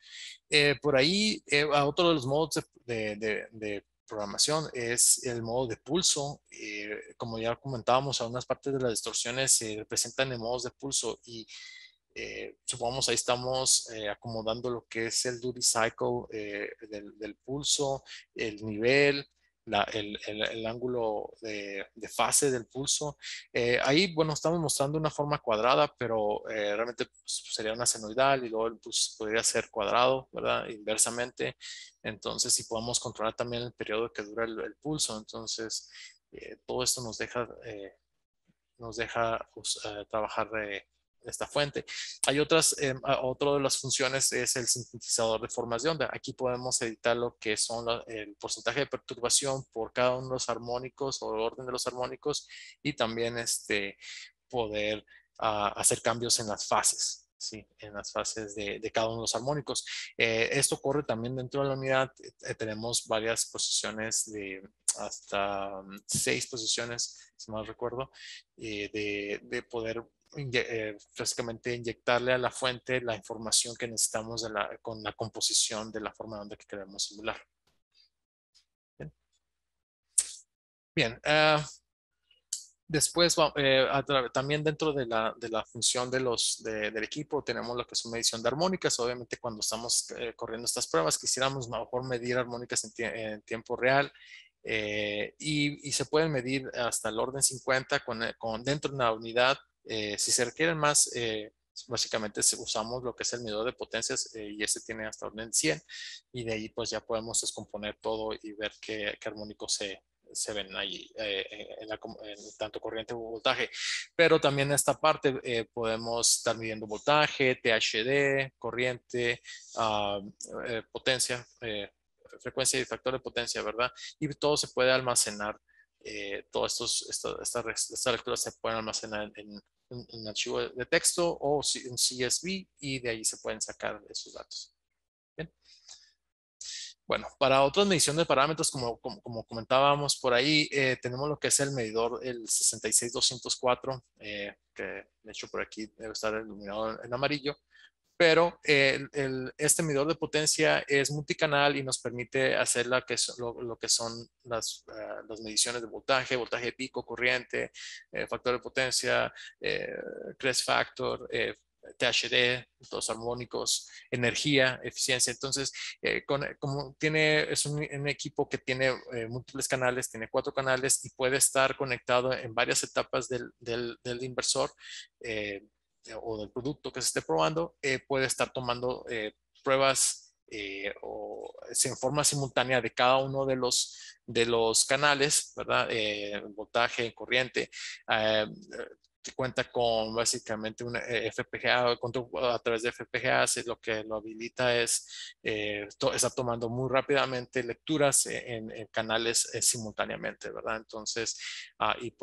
Eh, por ahí, eh, otro de los modos de, de, de programación es el modo de pulso. Eh, como ya comentábamos, algunas partes de las distorsiones se representan en modos de pulso y eh, supongamos ahí estamos eh, acomodando lo que es el duty cycle eh, del, del pulso, el nivel, la, el, el, el, ángulo de, de, fase del pulso. Eh, ahí, bueno, estamos mostrando una forma cuadrada, pero eh, realmente pues, sería una senoidal y luego el pulso podría ser cuadrado, ¿verdad? Inversamente. Entonces, si podemos controlar también el periodo que dura el, el pulso, entonces eh, todo esto nos deja, eh, nos deja pues, uh, trabajar de esta fuente. Hay otras, eh, otra de las funciones es el sintetizador de formas de onda. Aquí podemos editar lo que son la, el porcentaje de perturbación por cada uno de los armónicos o el orden de los armónicos y también este, poder uh, hacer cambios en las fases. Sí, en las fases de, de cada uno de los armónicos. Eh, esto corre también dentro de la unidad. Eh, tenemos varias posiciones de hasta um, seis posiciones, si mal recuerdo, eh, de, de poder eh, básicamente inyectarle a la fuente la información que necesitamos de la, con la composición de la forma de onda que queremos simular. Bien, Bien uh, después eh, también dentro de la, de la función de los, de, del equipo tenemos lo que es medición de armónicas. Obviamente cuando estamos eh, corriendo estas pruebas quisiéramos mejor medir armónicas en, tie en tiempo real. Eh, y, y se pueden medir hasta el orden cincuenta con, con dentro de una unidad. Eh, si se requieren más, eh, básicamente usamos lo que es el medidor de potencias eh, y ese tiene hasta orden cien y de ahí pues ya podemos descomponer todo y ver qué, qué armónicos se, se ven ahí eh, en, la, en tanto corriente o voltaje. Pero también en esta parte eh, podemos estar midiendo voltaje, T H D, corriente, uh, eh, potencia, eh, frecuencia y factor de potencia, ¿verdad? Y todo se puede almacenar, eh, todas estas, estas, estas lecturas se pueden almacenar en, en un archivo de texto o en C S V y de ahí se pueden sacar esos datos. Bien. Bueno, para otras mediciones de parámetros, como, como, como comentábamos por ahí, eh, tenemos lo que es el medidor, el sesenta y seis doscientos cuatro, eh, que de hecho por aquí debe estar iluminado en amarillo. pero el, el, este medidor de potencia es multicanal y nos permite hacer la que son, lo, lo, que son las, uh, las mediciones de voltaje, voltaje pico, corriente, eh, factor de potencia, eh, crest factor, eh, T H D, los armónicos, energía, eficiencia. Entonces, eh, con, como tiene, es un, un equipo que tiene eh, múltiples canales, tiene cuatro canales y puede estar conectado en varias etapas del, del, del inversor eh, o del producto que se esté probando, eh, puede estar tomando eh, pruebas eh, o en forma simultánea de cada uno de los, de los canales, ¿verdad? Eh, voltaje, corriente. Eh, cuenta con básicamente un F P G A, a través de F P G A, lo que lo habilita es eh, to, está tomando muy rápidamente lecturas en, en canales eh, simultáneamente, ¿verdad? Entonces, ah, y,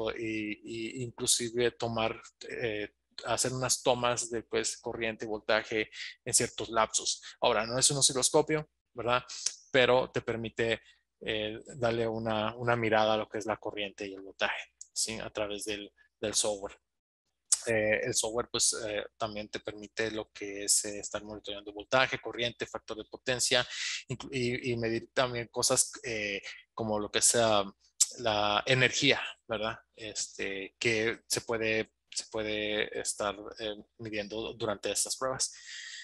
y, y inclusive tomar eh, hacer unas tomas de pues, corriente y voltaje en ciertos lapsos. Ahora, no es un osciloscopio, ¿verdad? Pero te permite eh, darle una, una mirada a lo que es la corriente y el voltaje, ¿sí? A través del, del software. Eh, el software pues eh, también te permite lo que es eh, estar monitoreando voltaje, corriente, factor de potencia y, y medir también cosas eh, como lo que sea la energía, ¿verdad? Este, que se puede, se puede estar eh, midiendo durante estas pruebas.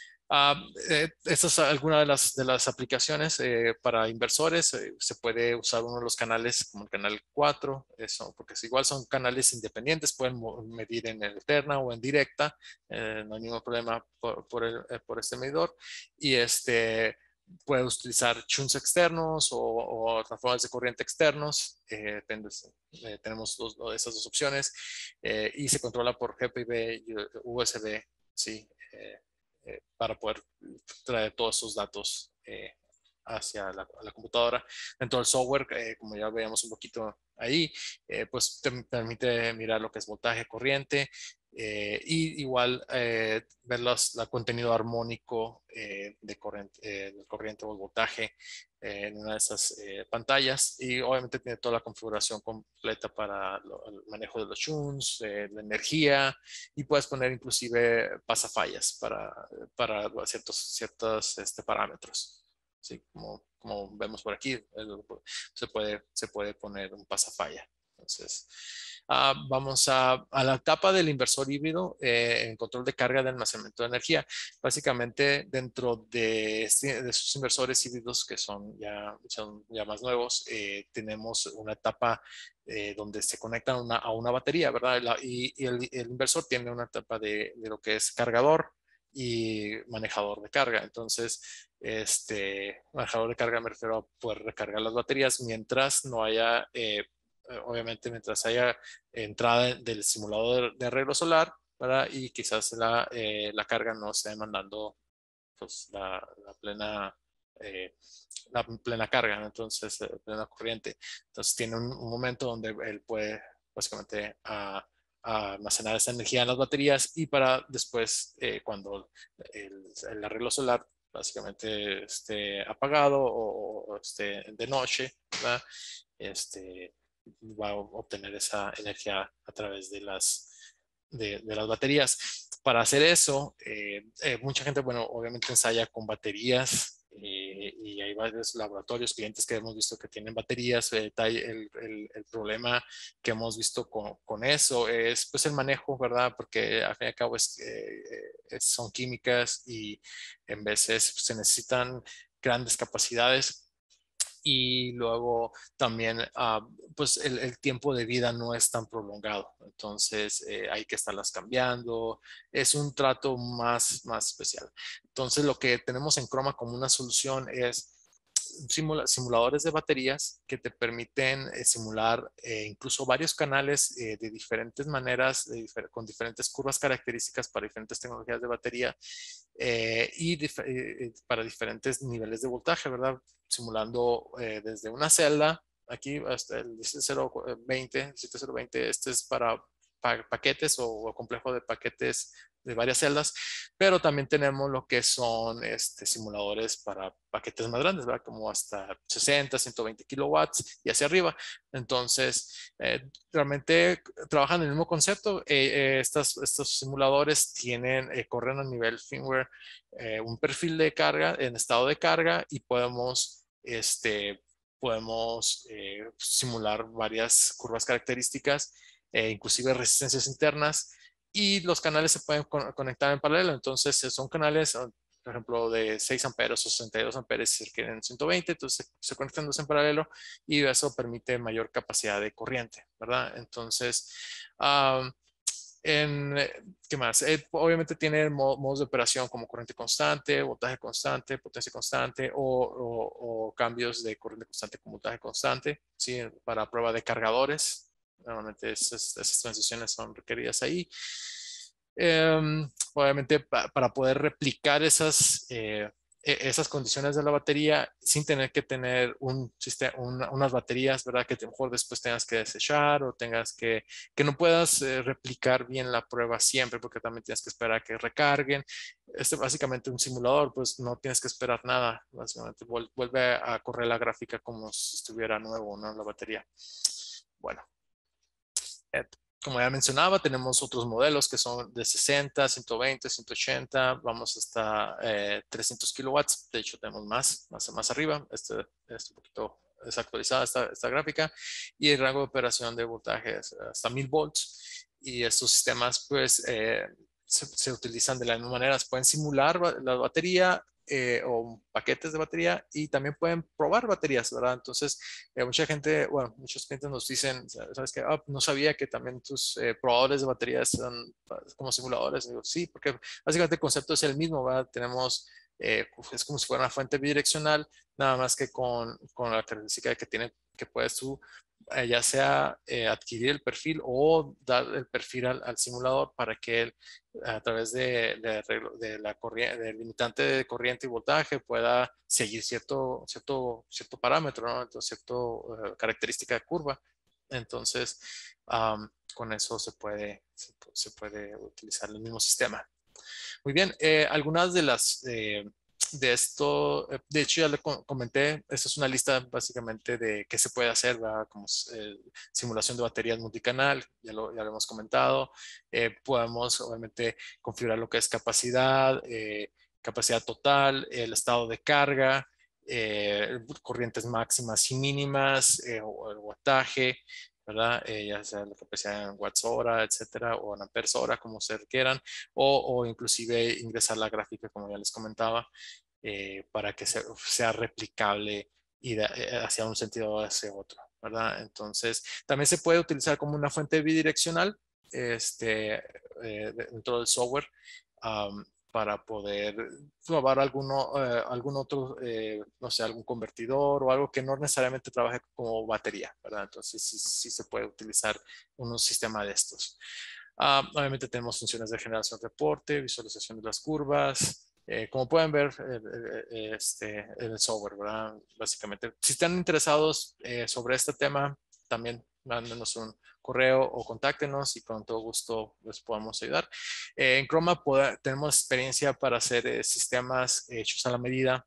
Uh, eh, esta es alguna de las, de las aplicaciones eh, para inversores. Eh, se puede usar uno de los canales como el canal cuatro, eso, porque es igual son canales independientes, pueden medir en alterna o en directa, eh, no hay ningún problema por, por, el, eh, por este medidor. Y este puede utilizar shunts externos o, o transformadores de corriente externos, eh, depende, eh, tenemos dos, esas dos opciones, eh, y se controla por G P I B, U S B, sí. Eh, Eh, para poder traer todos esos datos eh, hacia la, la, computadora. Dentro del software, eh, como ya veíamos un poquito ahí, eh, pues te permite mirar lo que es voltaje, corriente, eh, y igual eh, ver los, la contenido armónico eh, de, corriente, eh, de corriente o el voltaje eh, en una de esas eh, pantallas, y obviamente tiene toda la configuración completa para lo, el manejo de los shunts, eh, la energía, y puedes poner inclusive pasafallas para, para ciertos, ciertos este, parámetros. ¿Sí? Como, como vemos por aquí, se puede, se puede poner un pasafalla. Entonces, uh, vamos a, a la etapa del inversor híbrido eh, en control de carga de almacenamiento de energía. Básicamente, dentro de, este, de esos inversores híbridos que son ya, son ya más nuevos, eh, tenemos una etapa eh, donde se conectan una, a una batería, ¿verdad? La, y, y el, el inversor tiene una etapa de, de lo que es cargador y manejador de carga. Entonces, este manejador de carga me refiero a poder recargar las baterías mientras no haya, eh, obviamente mientras haya entrada del simulador de arreglo solar, ¿verdad? Y quizás la, eh, la carga no esté demandando pues, la, la plena eh, la plena carga, ¿no? Entonces eh, plena corriente. Entonces tiene un, un momento donde él puede básicamente a, a almacenar esa energía en las baterías y para después eh, cuando el, el arreglo solar básicamente esté apagado o, o esté de noche, ¿verdad? Este, va a obtener esa energía a través de las, de, de las baterías. Para hacer eso, eh, eh, mucha gente, bueno, obviamente ensaya con baterías eh, y hay varios laboratorios, clientes que hemos visto que tienen baterías. Eh, el, el, el problema que hemos visto con, con, eso es pues el manejo, ¿verdad? Porque al fin y al cabo es, eh, son químicas y en veces pues, se necesitan grandes capacidades. Y luego también, uh, pues el, el, tiempo de vida no es tan prolongado. Entonces eh, hay que estarlas cambiando. Es un trato más, más especial. Entonces lo que tenemos en Chroma como una solución es simula simuladores de baterías que te permiten eh, simular eh, incluso varios canales eh, de diferentes maneras, de difer con diferentes curvas características para diferentes tecnologías de batería eh, y dif eh, para diferentes niveles de voltaje, ¿verdad? Simulando eh, desde una celda, aquí hasta el diecisiete cero veinte, diecisiete cero veinte, este es para pa paquetes o, o complejo de paquetes de varias celdas, pero también tenemos lo que son este, simuladores para paquetes más grandes, ¿verdad? Como hasta sesenta, ciento veinte kilowatts y hacia arriba. Entonces, eh, realmente trabajan el mismo concepto. Eh, eh, estas, estos simuladores tienen, eh, corren a nivel firmware eh, un perfil de carga en estado de carga y podemos, este, podemos eh, simular varias curvas características, eh, inclusive resistencias internas, y los canales se pueden con conectar en paralelo. Entonces, son canales, por ejemplo, de seis amperes o sesenta y dos amperes si requieren ciento veinte, entonces se, se conectan dos en paralelo y eso permite mayor capacidad de corriente, ¿verdad? Entonces, um, en, ¿qué más? Eh, obviamente tiene modos de operación como corriente constante, voltaje constante, potencia constante o, o, o cambios de corriente constante con voltaje constante, ¿sí? Para prueba de cargadores. Normalmente esas, esas transiciones son requeridas ahí. Eh, obviamente pa, para poder replicar esas, eh, esas condiciones de la batería sin tener que tener un sistema, una, unas baterías, ¿verdad? Que a lo mejor después tengas que desechar o tengas que, que no puedas eh, replicar bien la prueba siempre porque también tienes que esperar a que recarguen. Este básicamente un simulador, pues no tienes que esperar nada. Básicamente vuelve a correr la gráfica como si estuviera nuevo, ¿no? La batería. Bueno. Como ya mencionaba, tenemos otros modelos que son de sesenta, ciento veinte, ciento ochenta, vamos hasta eh, trescientos kilowatts. De hecho, tenemos más, más, más arriba. Este, este un poquito desactualizada esta, esta gráfica. Y el rango de operación de voltaje es hasta mil volts. Y estos sistemas, pues, eh, se, se utilizan de la misma manera. Se pueden simular la batería eh, o paquetes de batería y también pueden probar baterías, ¿verdad? Entonces, eh, mucha gente, bueno, muchos clientes nos dicen, ¿sabes qué? Oh, no sabía que también tus eh, probadores de baterías son como simuladores. Y digo, sí, porque básicamente el concepto es el mismo, ¿verdad? Tenemos, eh, es como si fuera una fuente bidireccional, nada más que con, con la característica de que tiene, que puedes tú eh, ya sea eh, adquirir el perfil o dar el perfil al, al simulador para que él a través de, de, de la corriente, del limitante de corriente y voltaje pueda seguir cierto, cierto, cierto parámetro, ¿no? Entonces, cierta uh, característica de curva. Entonces, um, con eso se puede, se, se, puede utilizar el mismo sistema. Muy bien, eh, algunas de las... Eh, de esto, de hecho ya le comenté, esta es una lista básicamente de qué se puede hacer, ¿verdad? Como eh, simulación de baterías multicanal, ya lo, ya lo hemos comentado. Eh, podemos obviamente configurar lo que es capacidad, eh, capacidad total, el estado de carga, eh, corrientes máximas y mínimas, eh, o el wattaje, ¿verdad? Eh, ya sea la capacidad en watts hora, etcétera, o en amperes hora, como se requieran, o, o inclusive ingresar la gráfica, como ya les comentaba, eh, para que sea, sea replicable y de, hacia un sentido o hacia otro, ¿verdad? Entonces, también se puede utilizar como una fuente bidireccional este, eh, dentro del software um, para poder probar alguno, eh, algún otro, eh, no sé, algún convertidor o algo que no necesariamente trabaje como batería, ¿verdad? Entonces, sí, sí se puede utilizar un sistema de estos. Uh, obviamente tenemos funciones de generación de reporte, visualización de las curvas, eh, como pueden ver eh, eh, este, en el software, ¿verdad? Básicamente, si están interesados eh, sobre este tema, también mándenos un correo o contáctenos y con todo gusto les podamos ayudar. Eh, en Chroma tenemos experiencia para hacer eh, sistemas hechos a la medida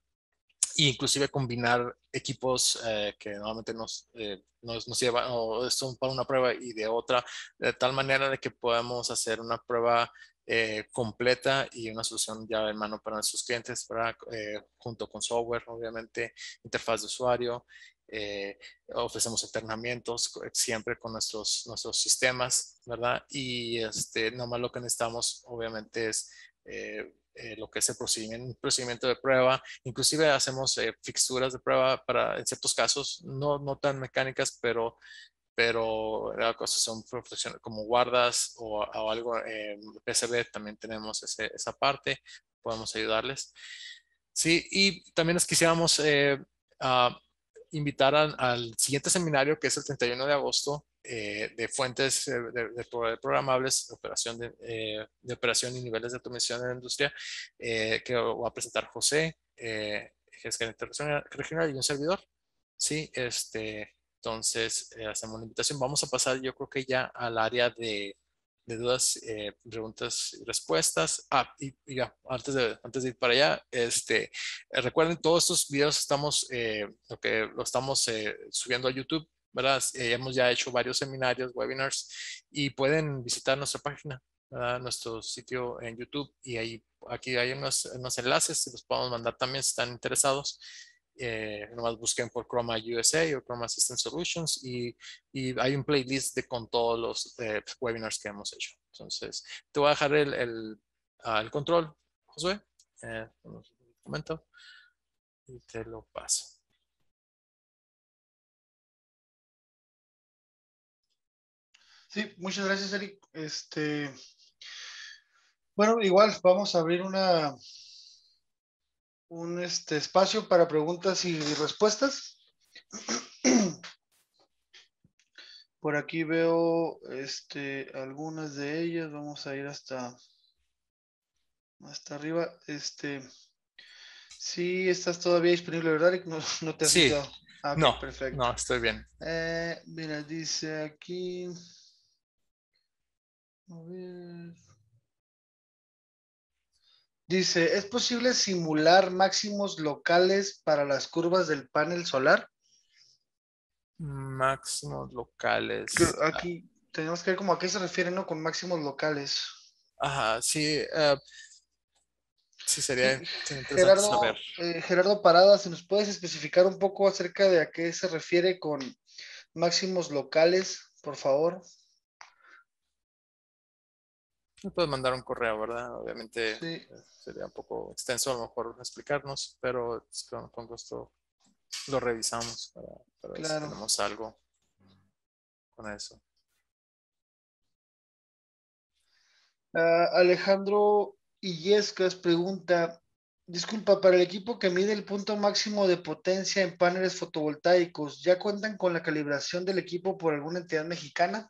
e inclusive combinar equipos eh, que normalmente nos, eh, nos, nos llevan o son para una prueba y de otra, de tal manera de que podamos hacer una prueba eh, completa y una solución ya en mano para nuestros clientes, ¿verdad? Eh, junto con software, obviamente, interfaz de usuario. Eh, ofrecemos entrenamientos siempre con nuestros, nuestros sistemas, ¿verdad? Y este, nomás lo que necesitamos, obviamente, es eh, eh, lo que es el procedimiento, un procedimiento de prueba. Inclusive hacemos eh, fixturas de prueba para, en ciertos casos, no, no tan mecánicas, pero pero las cosas son como guardas o, o algo en eh, P C B, también tenemos ese, esa parte, podemos ayudarles. Sí, y también nos quisiéramos eh, uh, invitar a, al siguiente seminario que es el treinta y uno de agosto eh, de fuentes eh, de, de, de programables, operación de, eh, de operación y niveles de automatización en la industria, eh, que va a presentar José, eh, que es gerente regional y un servidor. Sí, este, entonces, eh, hacemos la invitación. Vamos a pasar, yo creo que ya al área de, de dudas, eh, preguntas y respuestas. Ah, y, y ya, antes de, antes de ir para allá, este, eh, recuerden, todos estos videos estamos, eh, lo que lo estamos eh, subiendo a YouTube, ¿verdad? Eh, hemos ya hecho varios seminarios, webinars, y pueden visitar nuestra página, ¿verdad? Nuestro sitio en YouTube, y ahí, aquí hay unos, unos enlaces, se los podemos mandar también si están interesados. Eh, nomás busquen por Chroma U S A o Chroma System Solutions, y, y hay un playlist de, con todos los eh, webinars que hemos hecho. Entonces, te voy a dejar el, el, ah, el control, Josué. Eh, un momento y te lo paso. Sí, muchas gracias, Eric. Este, bueno, igual vamos a abrir una, un este, espacio para preguntas y respuestas. Por aquí veo este, algunas de ellas. Vamos a ir hasta, hasta arriba. Este, sí, estás todavía disponible, ¿verdad, Eric? No, no te has Sí, muteado. Ah, ok, no, perfecto. no, estoy bien. Eh, mira, dice aquí. A ver. Dice, ¿es posible simular máximos locales para las curvas del panel solar? Máximos Creo- locales. Ah, aquí tenemos que ver como a qué se refiere, ¿no? Con máximos locales. ajá, sí, eh, sí Sí, sería, sería interesante saber. Gerardo, eh, Gerardo Parada, si nos puedes especificar un poco acerca de a qué se refiere con máximos locales, por favor. Me puedes mandar un correo, ¿verdad? Obviamente eh, Sí, sería un poco extenso a lo mejor explicarnos, pero es con, con gusto lo revisamos para, para ver si claro. tenemos algo con eso. Ah, Alejandro Illescas pregunta, disculpa, para el equipo que mide el punto máximo de potencia en paneles fotovoltaicos, ¿ya cuentan con la calibración del equipo por alguna entidad mexicana?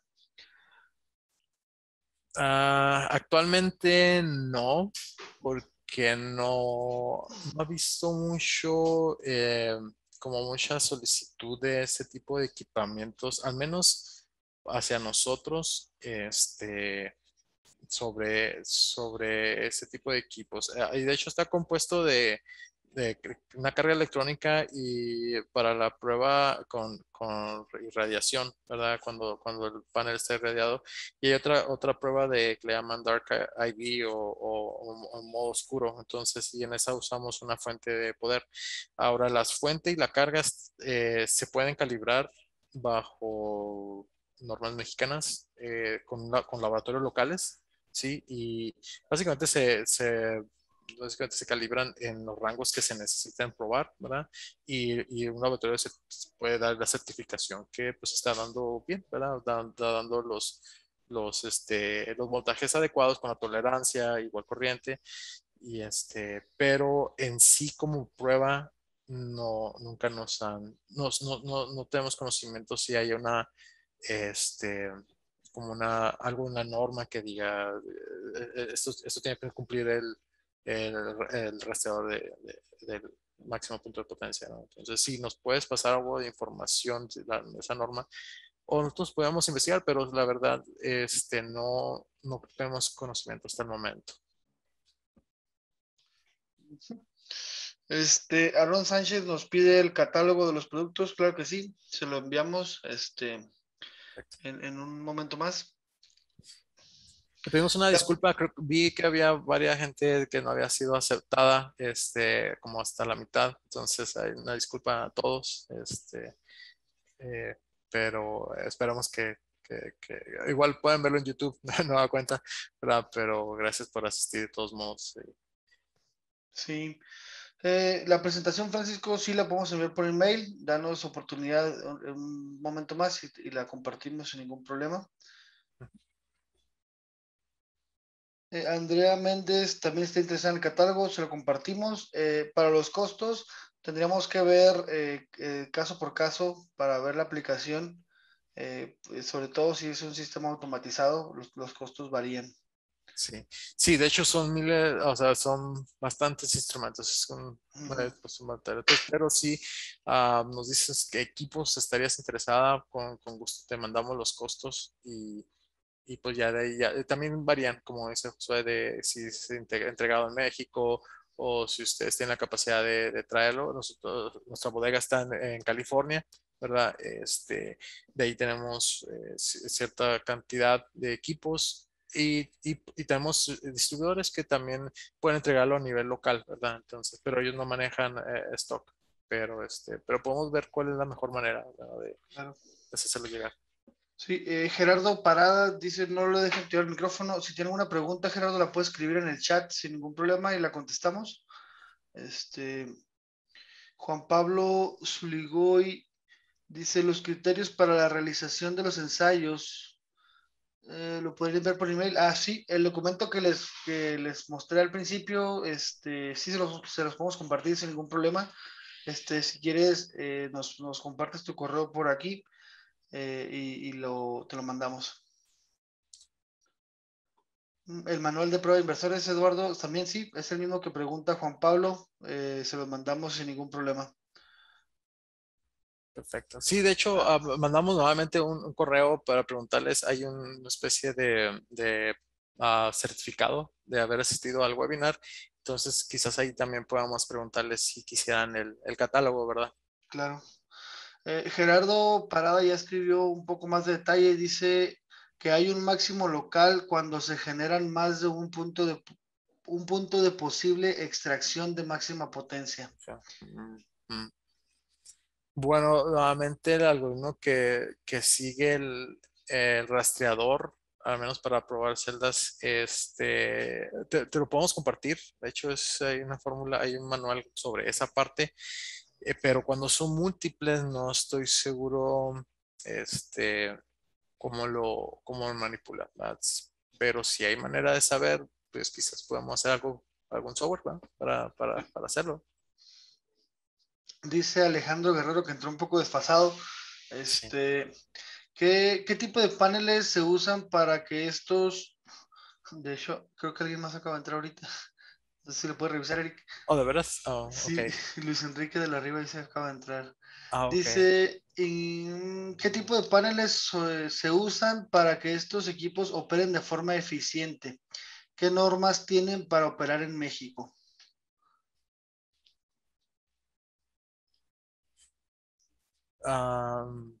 Ah, actualmente no, porque no, no he visto mucho, eh, como mucha solicitud de ese tipo de equipamientos, al menos hacia nosotros, este, sobre, sobre ese tipo de equipos. Eh, Y de hecho está compuesto de, de una carga electrónica y para la prueba con, con irradiación, ¿verdad? Cuando, cuando el panel está irradiado. Y hay otra, otra prueba de que le llaman Dark I V o, o, o modo oscuro. Entonces, y en esa usamos una fuente de poder. Ahora, las fuentes y la carga eh, se pueden calibrar bajo normas mexicanas eh, con, la- con laboratorios locales. Sí, y básicamente se, se, básicamente se calibran en los rangos que se necesitan probar, ¿verdad? Y, y un laboratorio se puede dar la certificación que pues está dando bien, ¿verdad? Da- da dando los, los, este, los voltajes adecuados con la tolerancia, igual corriente, y este, pero en sí como prueba no, nunca nos han, nos, no, no, no tenemos conocimiento si hay una, este, como una, algo en la norma que diga, eh, eh, esto, esto tiene que cumplir el, el, el rastreador de, de- del máximo punto de potencia, ¿no? Entonces, si nos puedes pasar algo de información de, la- de esa norma, o nosotros podemos investigar, pero la verdad, este, no, no tenemos conocimiento hasta el momento. Este, Aaron Sánchez nos pide el catálogo de los productos, claro que sí, se lo enviamos este, en, en un momento más. Te pedimos una Ya, disculpa, creo que vi que había varias gente que no había sido aceptada, este, como hasta la mitad, entonces hay una disculpa a todos, este, eh, pero esperamos que, que- que- igual pueden verlo en YouTube, no da cuenta, ¿verdad? Pero gracias por asistir de todos modos. Sí. sí. Eh, la presentación, Francisco, sí la podemos enviar por email. Danos oportunidad en un momento más y, y la compartimos sin ningún problema. Eh, Andrea Méndez también está interesada en el catálogo, se lo compartimos. Eh, para los costos, tendríamos que ver eh, eh, caso por caso para ver la aplicación. Eh, pues, sobre todo si es un sistema automatizado, los, los costos varían. Sí, sí, de hecho son miles, o sea, son bastantes instrumentos, es un, Ujú. eh, pues, un montón. Entonces, pero sí, ah, nos dices qué equipos estarías interesada, con, con gusto te mandamos los costos y y pues ya de ahí ya, eh, también varían, como dice Josué, de si es inte- entregado en México o si ustedes tienen la capacidad de, de traerlo. Nosotros, nuestra bodega está en, en California, ¿verdad? Este, de ahí tenemos eh, ci- cierta cantidad de equipos y, y- y tenemos eh, distribuidores que también pueden entregarlo a nivel local, ¿verdad? Entonces, pero ellos no manejan eh, stock, pero, este, pero podemos ver cuál es la mejor manera, ¿verdad? De, de Claro. hacérselo llegar. Sí, eh, Gerardo Parada dice, no le dejen activar el micrófono. Si tiene alguna pregunta, Gerardo, la puede escribir en el chat sin ningún problema y la contestamos. Este, Juan Pablo Zuligoy dice, los criterios para la realización de los ensayos, eh, ¿lo podrían ver por email? Ah, sí, el documento que les, que les mostré al principio, este, sí se los, se los podemos compartir sin ningún problema. Este, si quieres, eh, nos, nos compartes tu correo por aquí eh, y, y lo, te lo mandamos. El manual de prueba de inversores, Eduardo, también sí, es el mismo que pregunta Juan Pablo, eh, se lo mandamos sin ningún problema. Perfecto. Sí, de hecho, Ah, ah, mandamos nuevamente un, un correo para preguntarles, hay un- una especie de, de, ah, certificado de haber asistido al webinar, entonces quizás ahí también podamos preguntarles si quisieran el, el catálogo, ¿verdad? claro. Eh, Gerardo Parada ya escribió un poco más de detalle y dice que hay un máximo local cuando se generan más de un punto de, un punto de posible extracción de máxima potencia. O sea, mm, mm. Bueno, nuevamente el algoritmo que, que sigue el, el rastreador, al menos para probar celdas, este, te, te lo podemos compartir. De hecho, es, hay una fórmula, hay un manual sobre esa parte, eh, pero cuando son múltiples no estoy seguro este, cómo lo, cómo lo manipular, ¿verdad? Pero si hay manera de saber, pues quizás podamos hacer algo, algún software, ¿verdad? Para, para, para hacerlo. Dice Alejandro Guerrero que entró un poco desfasado. Sí. Este, ¿qué, qué tipo de paneles se usan para que estos, de hecho, creo que alguien más acaba de entrar ahorita. No sé si lo puede revisar, Eric. Oh, ¿de veras? Oh, ok. Sí, Luis Enrique de la Riva dice que acaba de entrar. Ah, ok. Dice, ¿en ¿qué tipo de paneles eh, se usan para que estos equipos operen de forma eficiente? ¿Qué normas tienen para operar en México? Am,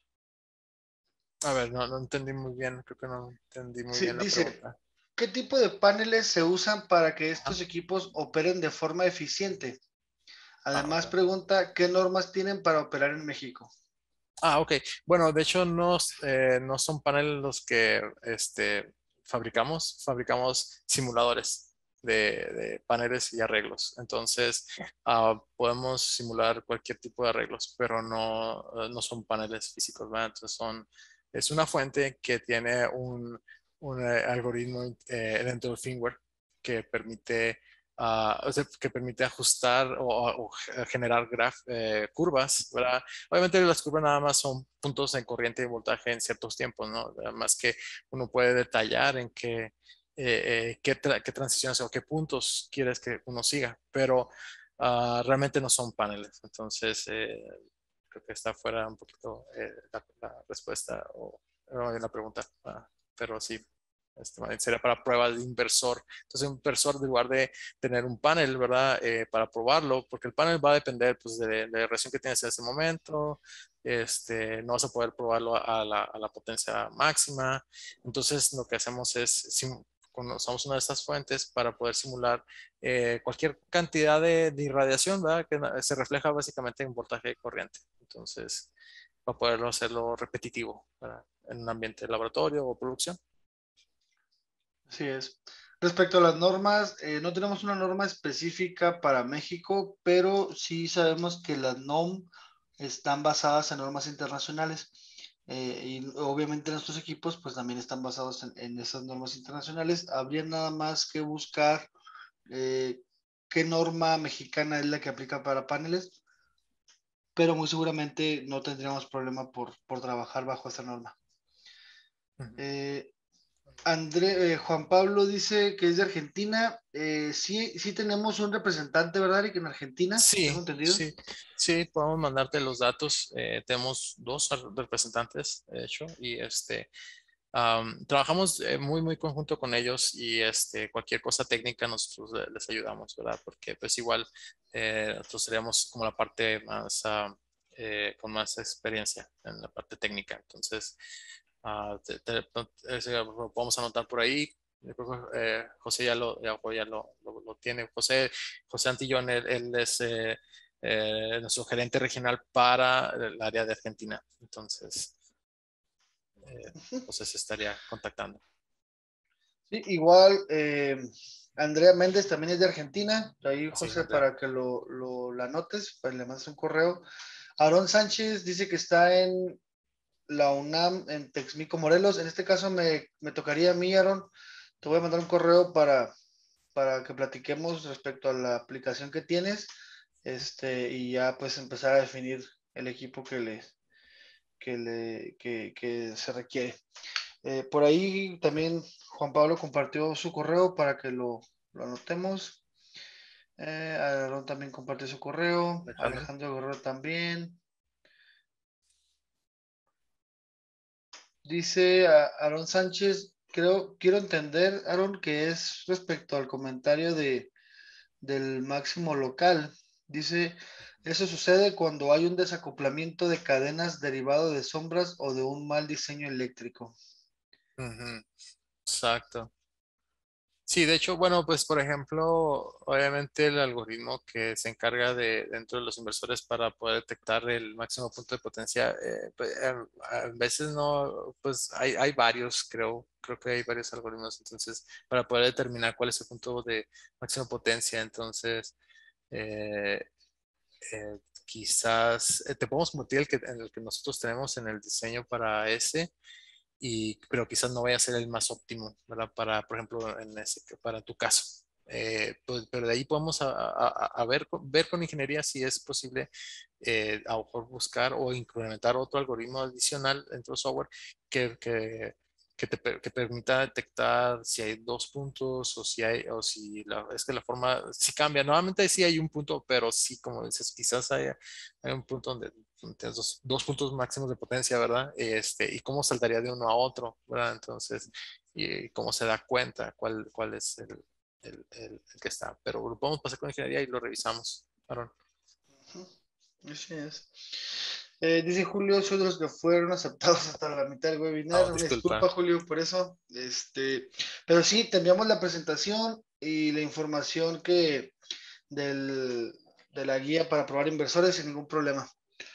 a ver, no, no entendí muy bien, creo que no entendí muy Sí, bien la dice, pregunta. ¿qué tipo de paneles se usan para que Ajá. estos equipos operen de forma eficiente? Ah, Además, ok. pregunta, ¿qué normas tienen para operar en México? Ah, ok. Bueno, de hecho no, eh, no son paneles los que este, fabricamos, fabricamos simuladores de, de paneles y arreglos. Entonces, ah, podemos simular cualquier tipo de arreglos, pero no, eh, no son paneles físicos, ¿verdad? Entonces son, es una fuente que tiene un, un eh, algoritmo eh, dentro del firmware que permite ah, o sea, que permite ajustar o, o generar graf, eh, curvas, ¿verdad? Obviamente las curvas nada más son puntos en corriente y voltaje en ciertos tiempos, ¿no? Más que uno puede detallar en qué, eh, eh, qué, tra- qué transiciones o qué puntos quieres que uno siga, pero ah, realmente no son paneles. Entonces, eh, creo que está fuera un poquito eh, la, la respuesta o, o la pregunta, ah, pero sí. Este, sería para pruebas de inversor. Entonces, un inversor, en lugar de tener un panel, ¿verdad? Eh, para probarlo, porque el panel va a depender pues, de, de la reacción que tienes en ese momento. Este, no vas a poder probarlo a la, a la potencia máxima. Entonces, lo que hacemos es, sim- cuando usamos una de estas fuentes para poder simular eh, cualquier cantidad de, de irradiación, ¿verdad? Que na- se refleja básicamente en voltaje de corriente. Entonces, para poderlo hacerlo repetitivo, ¿verdad? En un ambiente de laboratorio o producción. Así es. Respecto a las normas, eh, no tenemos una norma específica para México, pero sí sabemos que las N O M están basadas en normas internacionales. Eh, y obviamente nuestros equipos pues también están basados en, en esas normas internacionales. Habría nada más que buscar eh, qué norma mexicana es la que aplica para paneles, pero muy seguramente no tendríamos problema por, por trabajar bajo esa norma. Ujú. Eh, André, eh, Juan Pablo dice que es de Argentina. Eh, sí, sí tenemos un representante, ¿verdad, Eric? En Argentina, tengo Sí, entendido. sí, sí, podemos mandarte los datos. Eh, tenemos dos ar- representantes, de hecho, y este, Um, trabajamos eh, muy, muy conjunto con ellos y este, cualquier cosa técnica nosotros le- les ayudamos, ¿verdad? Porque pues igual eh, nosotros seríamos como la parte más, ah, eh, con más experiencia en la parte técnica. Entonces, ah, te- te- ese lo podemos anotar por ahí. Yo creo que, eh, José ya lo, ya, ya lo, lo- lo tiene. José, José Antillón, él, él es eh, eh, nuestro gerente regional para el área de Argentina. Entonces, eh, José se estaría contactando. Sí, igual, eh, Andrea Méndez también es de Argentina. Ahí, Sí, José, Andrea. para que lo, lo la anotes, pues le mandas un correo. Aarón Sánchez dice que está en la UNAM, en Texmico, Morelos. En este caso me, me tocaría a mí, Aarón. Te voy a mandar un correo para, para que platiquemos respecto a la aplicación que tienes, este, y ya pues empezar a definir el equipo que le, que le, que, que se requiere. Eh, por ahí también Juan Pablo compartió su correo para que lo, lo anotemos. Eh, Aaron también compartió su correo. Alejandro. Alejandro Guerrero también. Dice a- Aaron Sánchez, creo, quiero entender, Aaron, que es respecto al comentario de, del máximo local. Dice, eso sucede cuando hay un desacoplamiento de cadenas derivado de sombras o de un mal diseño eléctrico. Ujú, exacto. Sí, de hecho, bueno, pues por ejemplo, obviamente el algoritmo que se encarga de dentro de los inversores para poder detectar el máximo punto de potencia, eh, pues, eh, a veces no, pues hay, hay varios, creo, creo que hay varios algoritmos, entonces, para poder determinar cuál es el punto de máxima potencia, entonces, eh, eh, quizás eh, te podemos compartir el que, en el que nosotros tenemos en el diseño para ese y, pero quizás no vaya a ser el más óptimo, ¿verdad? Para, por ejemplo, en ese, para tu caso. Eh, pues, pero de ahí podemos a, a- a ver, ver con ingeniería si es posible eh, a lo mejor buscar o implementar otro algoritmo adicional dentro del software que, que, que te per- que permita detectar si hay dos puntos o si hay, o si la, es que la forma, si cambia. Normalmente sí hay un punto, pero sí, como dices, quizás haya, hay un punto donde tienes dos, dos puntos máximos de potencia, ¿verdad? Este, y cómo saltaría de uno a otro, ¿verdad? Entonces, y cómo se da cuenta cuál, cuál es el, el, el, el que está. Pero lo podemos pasar con ingeniería y lo revisamos, Aaron. Así es. Eh, dice Julio, soy de los que fueron aceptados hasta la mitad del webinar. No, Una disculpa. disculpa, Julio, por eso. Este, pero sí, te enviamos la presentación y la información que del, de la guía para probar inversores sin ningún problema.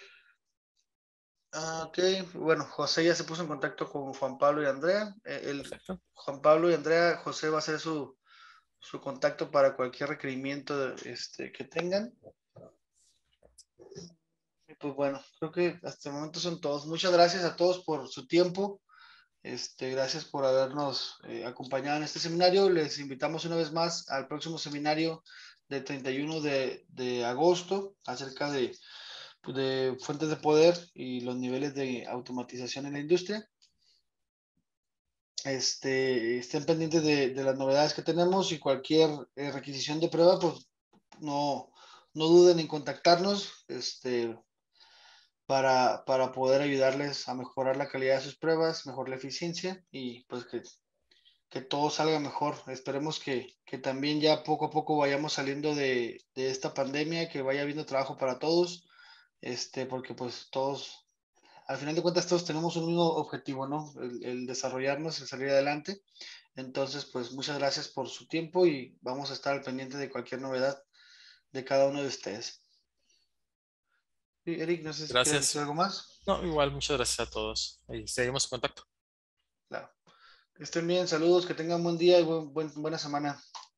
Ah, ok, bueno, José ya se puso en contacto con Juan Pablo y Andrea. Eh, el, Perfecto. Juan Pablo y Andrea, José va a hacer su, su contacto para cualquier requerimiento este, que tengan. Y pues bueno, creo que hasta el momento son todos. Muchas gracias a todos por su tiempo. Este, gracias por habernos eh, acompañado en este seminario. Les invitamos una vez más al próximo seminario del treinta y uno de, de agosto acerca de, de fuentes de poder y los niveles de automatización en la industria. Este, estén pendientes de, de las novedades que tenemos y cualquier eh, requisición de prueba, pues no, no duden en contactarnos. Este, para, para poder ayudarles a mejorar la calidad de sus pruebas, mejorar la eficiencia y pues que, que todo salga mejor. Esperemos que, que también ya poco a poco vayamos saliendo de, de esta pandemia, que vaya habiendo trabajo para todos, este, porque pues todos, al final de cuentas todos tenemos un mismo objetivo, ¿no? El, el desarrollarnos, el salir adelante. Entonces, pues muchas gracias por su tiempo y vamos a estar al pendiente de cualquier novedad de cada uno de ustedes. Sí, Eric, no sé si quieres decir Gracias. algo más. No, igual, muchas gracias a todos. Y seguimos en contacto. Claro. Que estén bien, saludos, que tengan buen día y buen, buen, buena semana.